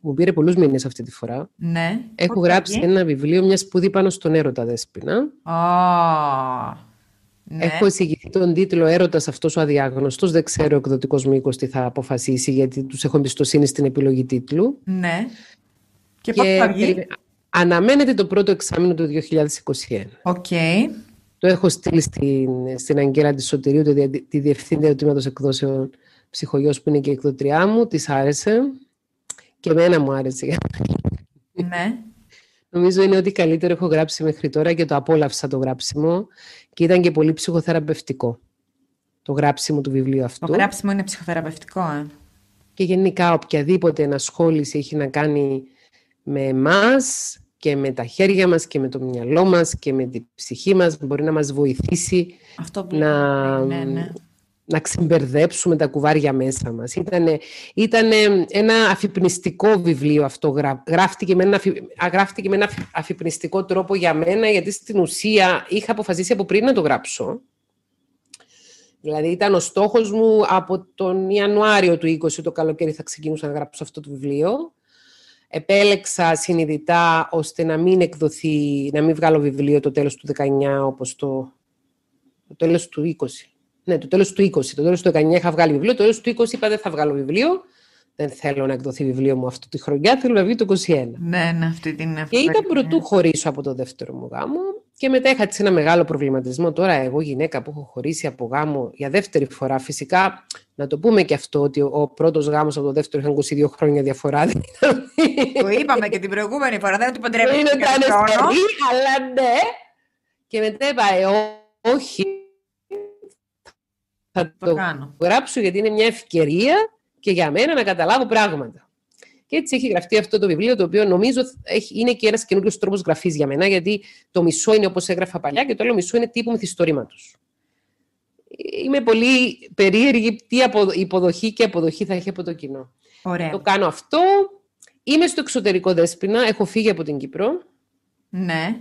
μου πήρε πολλούς μήνες αυτή τη φορά. Ναι. Έχω γράψει ένα βιβλίο, μια σπουδή πάνω στον έρωτα, Δέσποινα. Oh, ναι. Έχω εισηγηθεί τον τίτλο «Έρωτας αυτός ο αδιάγνωστος». Δεν ξέρω ο εκδοτικός μήκος τι θα αποφασίσει, γιατί τους έχω εμπιστοσύνη στην επιλογή τίτλου. Ναι. Και, και πότε θα βγει? Αναμένεται το πρώτο εξάμηνο του δύο χιλιάδες είκοσι ένα. Οκ. Okay. Το έχω στείλει στην, στην Αγγέλα της Σωτηρίου, τη, τη Διευθύντρια του Τμήματος Εκδόσεων Ψυχογιός, που είναι και η εκδοτριά μου. Της άρεσε. Και εμένα μου άρεσε. Ναι. Νομίζω είναι ό,τι καλύτερο έχω γράψει μέχρι τώρα και το απόλαυσα το γράψιμο. Και ήταν και πολύ ψυχοθεραπευτικό το γράψιμο του βιβλίου αυτού. Το γράψιμο είναι ψυχοθεραπευτικό, ε. Και γενικά οποιαδήποτε ενασχόληση έχει να κάνει με εμάς και με τα χέρια μας και με το μυαλό μας και με την ψυχή μας, μπορεί να μας βοηθήσει Αυτό που να, ναι, ναι. να ξεμπερδέψουμε τα κουβάρια μέσα μας. Ήτανε, ήτανε ένα αφυπνιστικό βιβλίο αυτό. Γρά, γράφτηκε, με ένα, γράφτηκε με ένα αφυπνιστικό τρόπο για μένα, γιατί στην ουσία είχα αποφασίσει από πριν να το γράψω. Δηλαδή ήταν ο στόχος μου από τον Ιανουάριο του είκοσι, το καλοκαίρι θα ξεκινούσα να γράψω αυτό το βιβλίο. Επέλεξα συνειδητά ώστε να μην εκδοθεί, να μην βγάλω βιβλίο το τέλος του δεκαεννιά, όπως το, το τέλος του είκοσι. Ναι, το τέλος του είκοσι. Το τέλος του δεκαεννιά είχα βγάλει βιβλίο, το τέλος του είκοσι είπα δεν θα βγάλω βιβλίο. Δεν θέλω να εκδοθεί βιβλίο μου αυτή τη χρονιά, θέλω να βγει το είκοσι ένα. Ναι, ναι, αυτή την Και ήταν πρωτού χωρίσω από το δεύτερο μου γάμο. Και μετά είχα ένα μεγάλο προβληματισμό. Τώρα, εγώ, γυναίκα που έχω χωρίσει από γάμο για δεύτερη φορά, φυσικά να το πούμε και αυτό, ότι ο πρώτος γάμος από το δεύτερο είχαν είκοσι δύο χρόνια διαφορά. Το είπαμε και την προηγούμενη φορά, δεν ότι παντρεύεται. Είναι ήταν αλλά ναι. Και μετά είπα, ε, όχι. Θα το, το κάνω. Γράψω γιατί είναι μια ευκαιρία και για μένα να καταλάβω πράγματα. Και έτσι έχει γραφτεί αυτό το βιβλίο, το οποίο νομίζω έχει, είναι και ένας καινούριος τρόπος γραφής για μένα, γιατί το μισό είναι όπως έγραφα παλιά και το άλλο μισό είναι τύπου μυθιστορήματος. Είμαι πολύ περίεργη τι υποδοχή και αποδοχή θα έχει από το κοινό. Ωραία. Το κάνω αυτό. Είμαι στο εξωτερικό, Δέσποινα. Έχω φύγει από την Κύπρο. Ναι.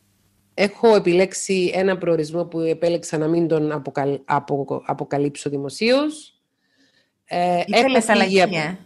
Έχω επιλέξει ένα προορισμό που επέλεξα να μην τον αποκαλ... απο... αποκαλύψω δημοσίως. Ε, Ήθελες αλλαγή, από... ε?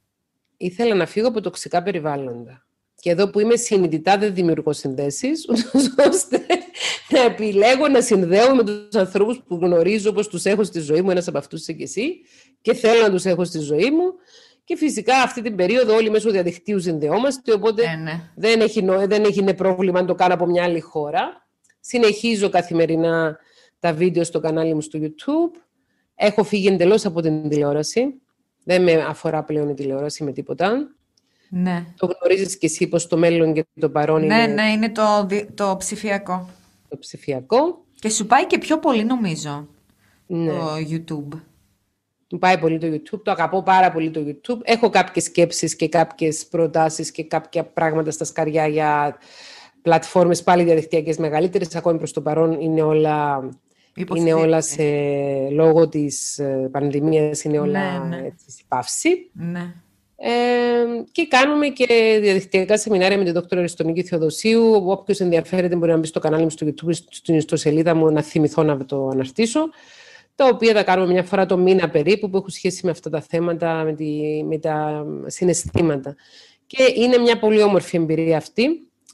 Ήθελα να φύγω από τοξικά περιβάλλοντα. Και εδώ που είμαι συνειδητά δεν δημιουργώ συνδέσεις, ώστε να επιλέγω να συνδέω με τους ανθρώπους που γνωρίζω, όπως τους έχω στη ζωή μου, ένας από αυτούς είσαι και εσύ, και θέλω να τους έχω στη ζωή μου. Και φυσικά αυτή την περίοδο όλοι μέσω διαδικτύου συνδεόμαστε, οπότε ε, ναι. δεν, έχει, δεν έχει πρόβλημα αν το κάνω από μια άλλη χώρα. Συνεχίζω καθημερινά τα βίντεο στο κανάλι μου στο YouTube. Έχω φύγει εντελώς από την τηλεόραση. Δεν με αφορά πλέον η τηλεόραση με τίποτα. Ναι. Το γνωρίζεις και εσύ πως το μέλλον και το παρόν ναι, είναι... Ναι, είναι το, το ψηφιακό. Το ψηφιακό. Και σου πάει και πιο πολύ, νομίζω, ναι. το YouTube. Μου πάει πολύ το YouTube, το αγαπώ πάρα πολύ το YouTube. Έχω κάποιες σκέψεις και κάποιες προτάσεις και κάποια πράγματα στα σκαριά για πλατφόρμες πάλι διαδικτυακές μεγαλύτερες. Ακόμη προς το παρόν είναι όλα... Είναι όλα σε, λόγω της πανδημίας, είναι όλα ναι, ναι. έτσι, σε παύση. Ναι. Ε, και κάνουμε και διαδικτυακά σεμινάρια με την δόκτωρα Αριστονίκη Θεοδοσίου. Όποιος ενδιαφέρεται μπορεί να μπει στο κανάλι μου στο YouTube, στην ιστοσελίδα μου, να θυμηθώ να το αναρτήσω. Τα οποία τα κάνουμε μια φορά το μήνα περίπου, που έχουν σχέση με αυτά τα θέματα, με, τη, με τα συναισθήματα. Και είναι μια πολύ όμορφη εμπειρία αυτή.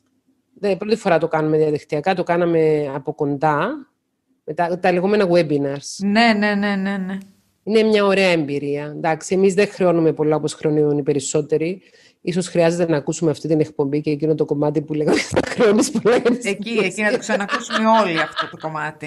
Δεν, πρώτη φορά το κάνουμε διαδικτυακά, το κάναμε από κοντά. Με τα, τα λεγόμενα webinars. Ναι, ναι, ναι, ναι, ναι. Είναι μια ωραία εμπειρία. Εντάξει, εμείς δεν χρεώνουμε πολλά όπως χρεώνουν οι περισσότεροι. Ίσως χρειάζεται να ακούσουμε αυτή την εκπομπή και εκείνο το κομμάτι που λέγαμε θα χρεώνεις πολλά. Εκεί, εκεί να το ξανακούσουμε όλοι αυτό το κομμάτι.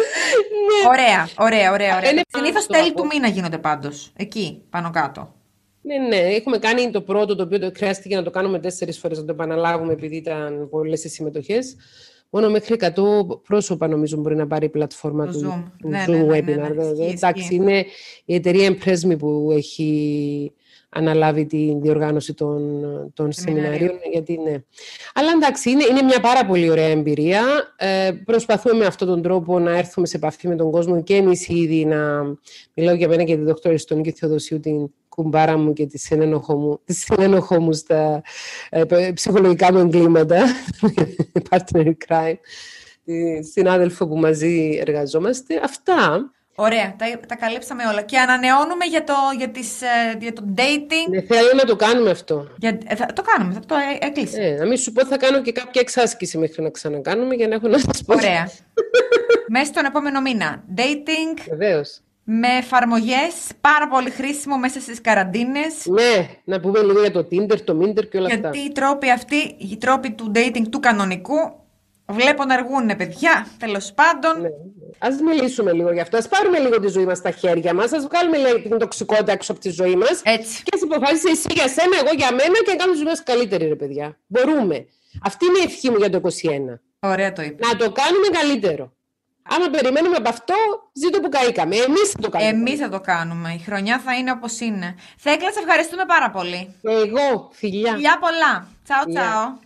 Ναι. Ωραία, ωραία, ωραία. ωραία. Συνήθως τέλη του μήνα γίνονται πάντως. Εκεί, πάνω κάτω. Ναι, ναι. Έχουμε κάνει το πρώτο, το οποίο χρειάστηκε να το κάνουμε τέσσερις φορές, να το επαναλάβουμε επειδή ήταν πολλές οι συμμετοχές. Μόνο μέχρι εκατό πρόσωπα νομίζω μπορεί να πάρει η πλατφόρμα το του Zoom, του ναι, Zoom ναι, ναι, webinar. ναι, ναι. Εντάξει, είναι η εταιρεία Empresme που έχει αναλάβει τη διοργάνωση των, των σεμιναρίων. Γιατί, ναι. Αλλά εντάξει, είναι, είναι μια πάρα πολύ ωραία εμπειρία. Ε, προσπαθούμε με αυτόν τον τρόπο να έρθουμε σε επαφή με τον κόσμο και εμείς ήδη να μιλάω για μένα και τη δόκτωρα Αριστονίκη Θεοδοσίου, την κουμπάρα μου και τη συνένοχό μου, τη συνένοχό μου στα ε, ψυχολογικά μου εγκλήματα, partner in crime, τη συνάδελφο που μαζί εργαζόμαστε. Αυτά. Ωραία, τα, τα καλύψαμε όλα. Και ανανεώνουμε για το, για τις, ε, για το dating. Ναι, θέλω να το κάνουμε αυτό. Για, ε, θα, το κάνουμε, θα το ε, έκλεισε. Ε, να μην σου πω, θα κάνω και κάποια εξάσκηση μέχρι να ξανακάνουμε για να έχω να σας πω. Ωραία. Μέσα στον επόμενο μήνα. Dating. Βεβαίως. Με εφαρμογές, πάρα πολύ χρήσιμο μέσα στις καραντίνες. Ναι, να πούμε λίγο για το Tinder, το Minder και όλα Γιατί αυτά. οι τρόποι αυτοί, οι τρόποι του dating του κανονικού, βλέπω να αργούν, παιδιά, τέλος πάντων. Ναι. Ας μιλήσουμε λίγο γι' αυτό. Ας πάρουμε λίγο τη ζωή μας στα χέρια μας. Ας βγάλουμε λίγο την τοξικότητα έξω από τη ζωή μας. Έτσι. Και ας αποφάσεις εσύ για σένα, εγώ για μένα και να κάνουμε τη ζωή μας καλύτερη, ρε παιδιά. Μπορούμε. Αυτή είναι η ευχή μου για το είκοσι ένα. Ωραία το είπε. Να το κάνουμε καλύτερο. Άμα περιμένουμε από αυτό, ζήτω που καήκαμε. Εμείς θα το κάνουμε. Εμείς θα το κάνουμε. Η χρονιά θα είναι όπως είναι. Θέκλα, σε ευχαριστούμε πάρα πολύ. Και εγώ, φιλιά. Φιλιά πολλά. Τσάου, Φιλιά. τσάου.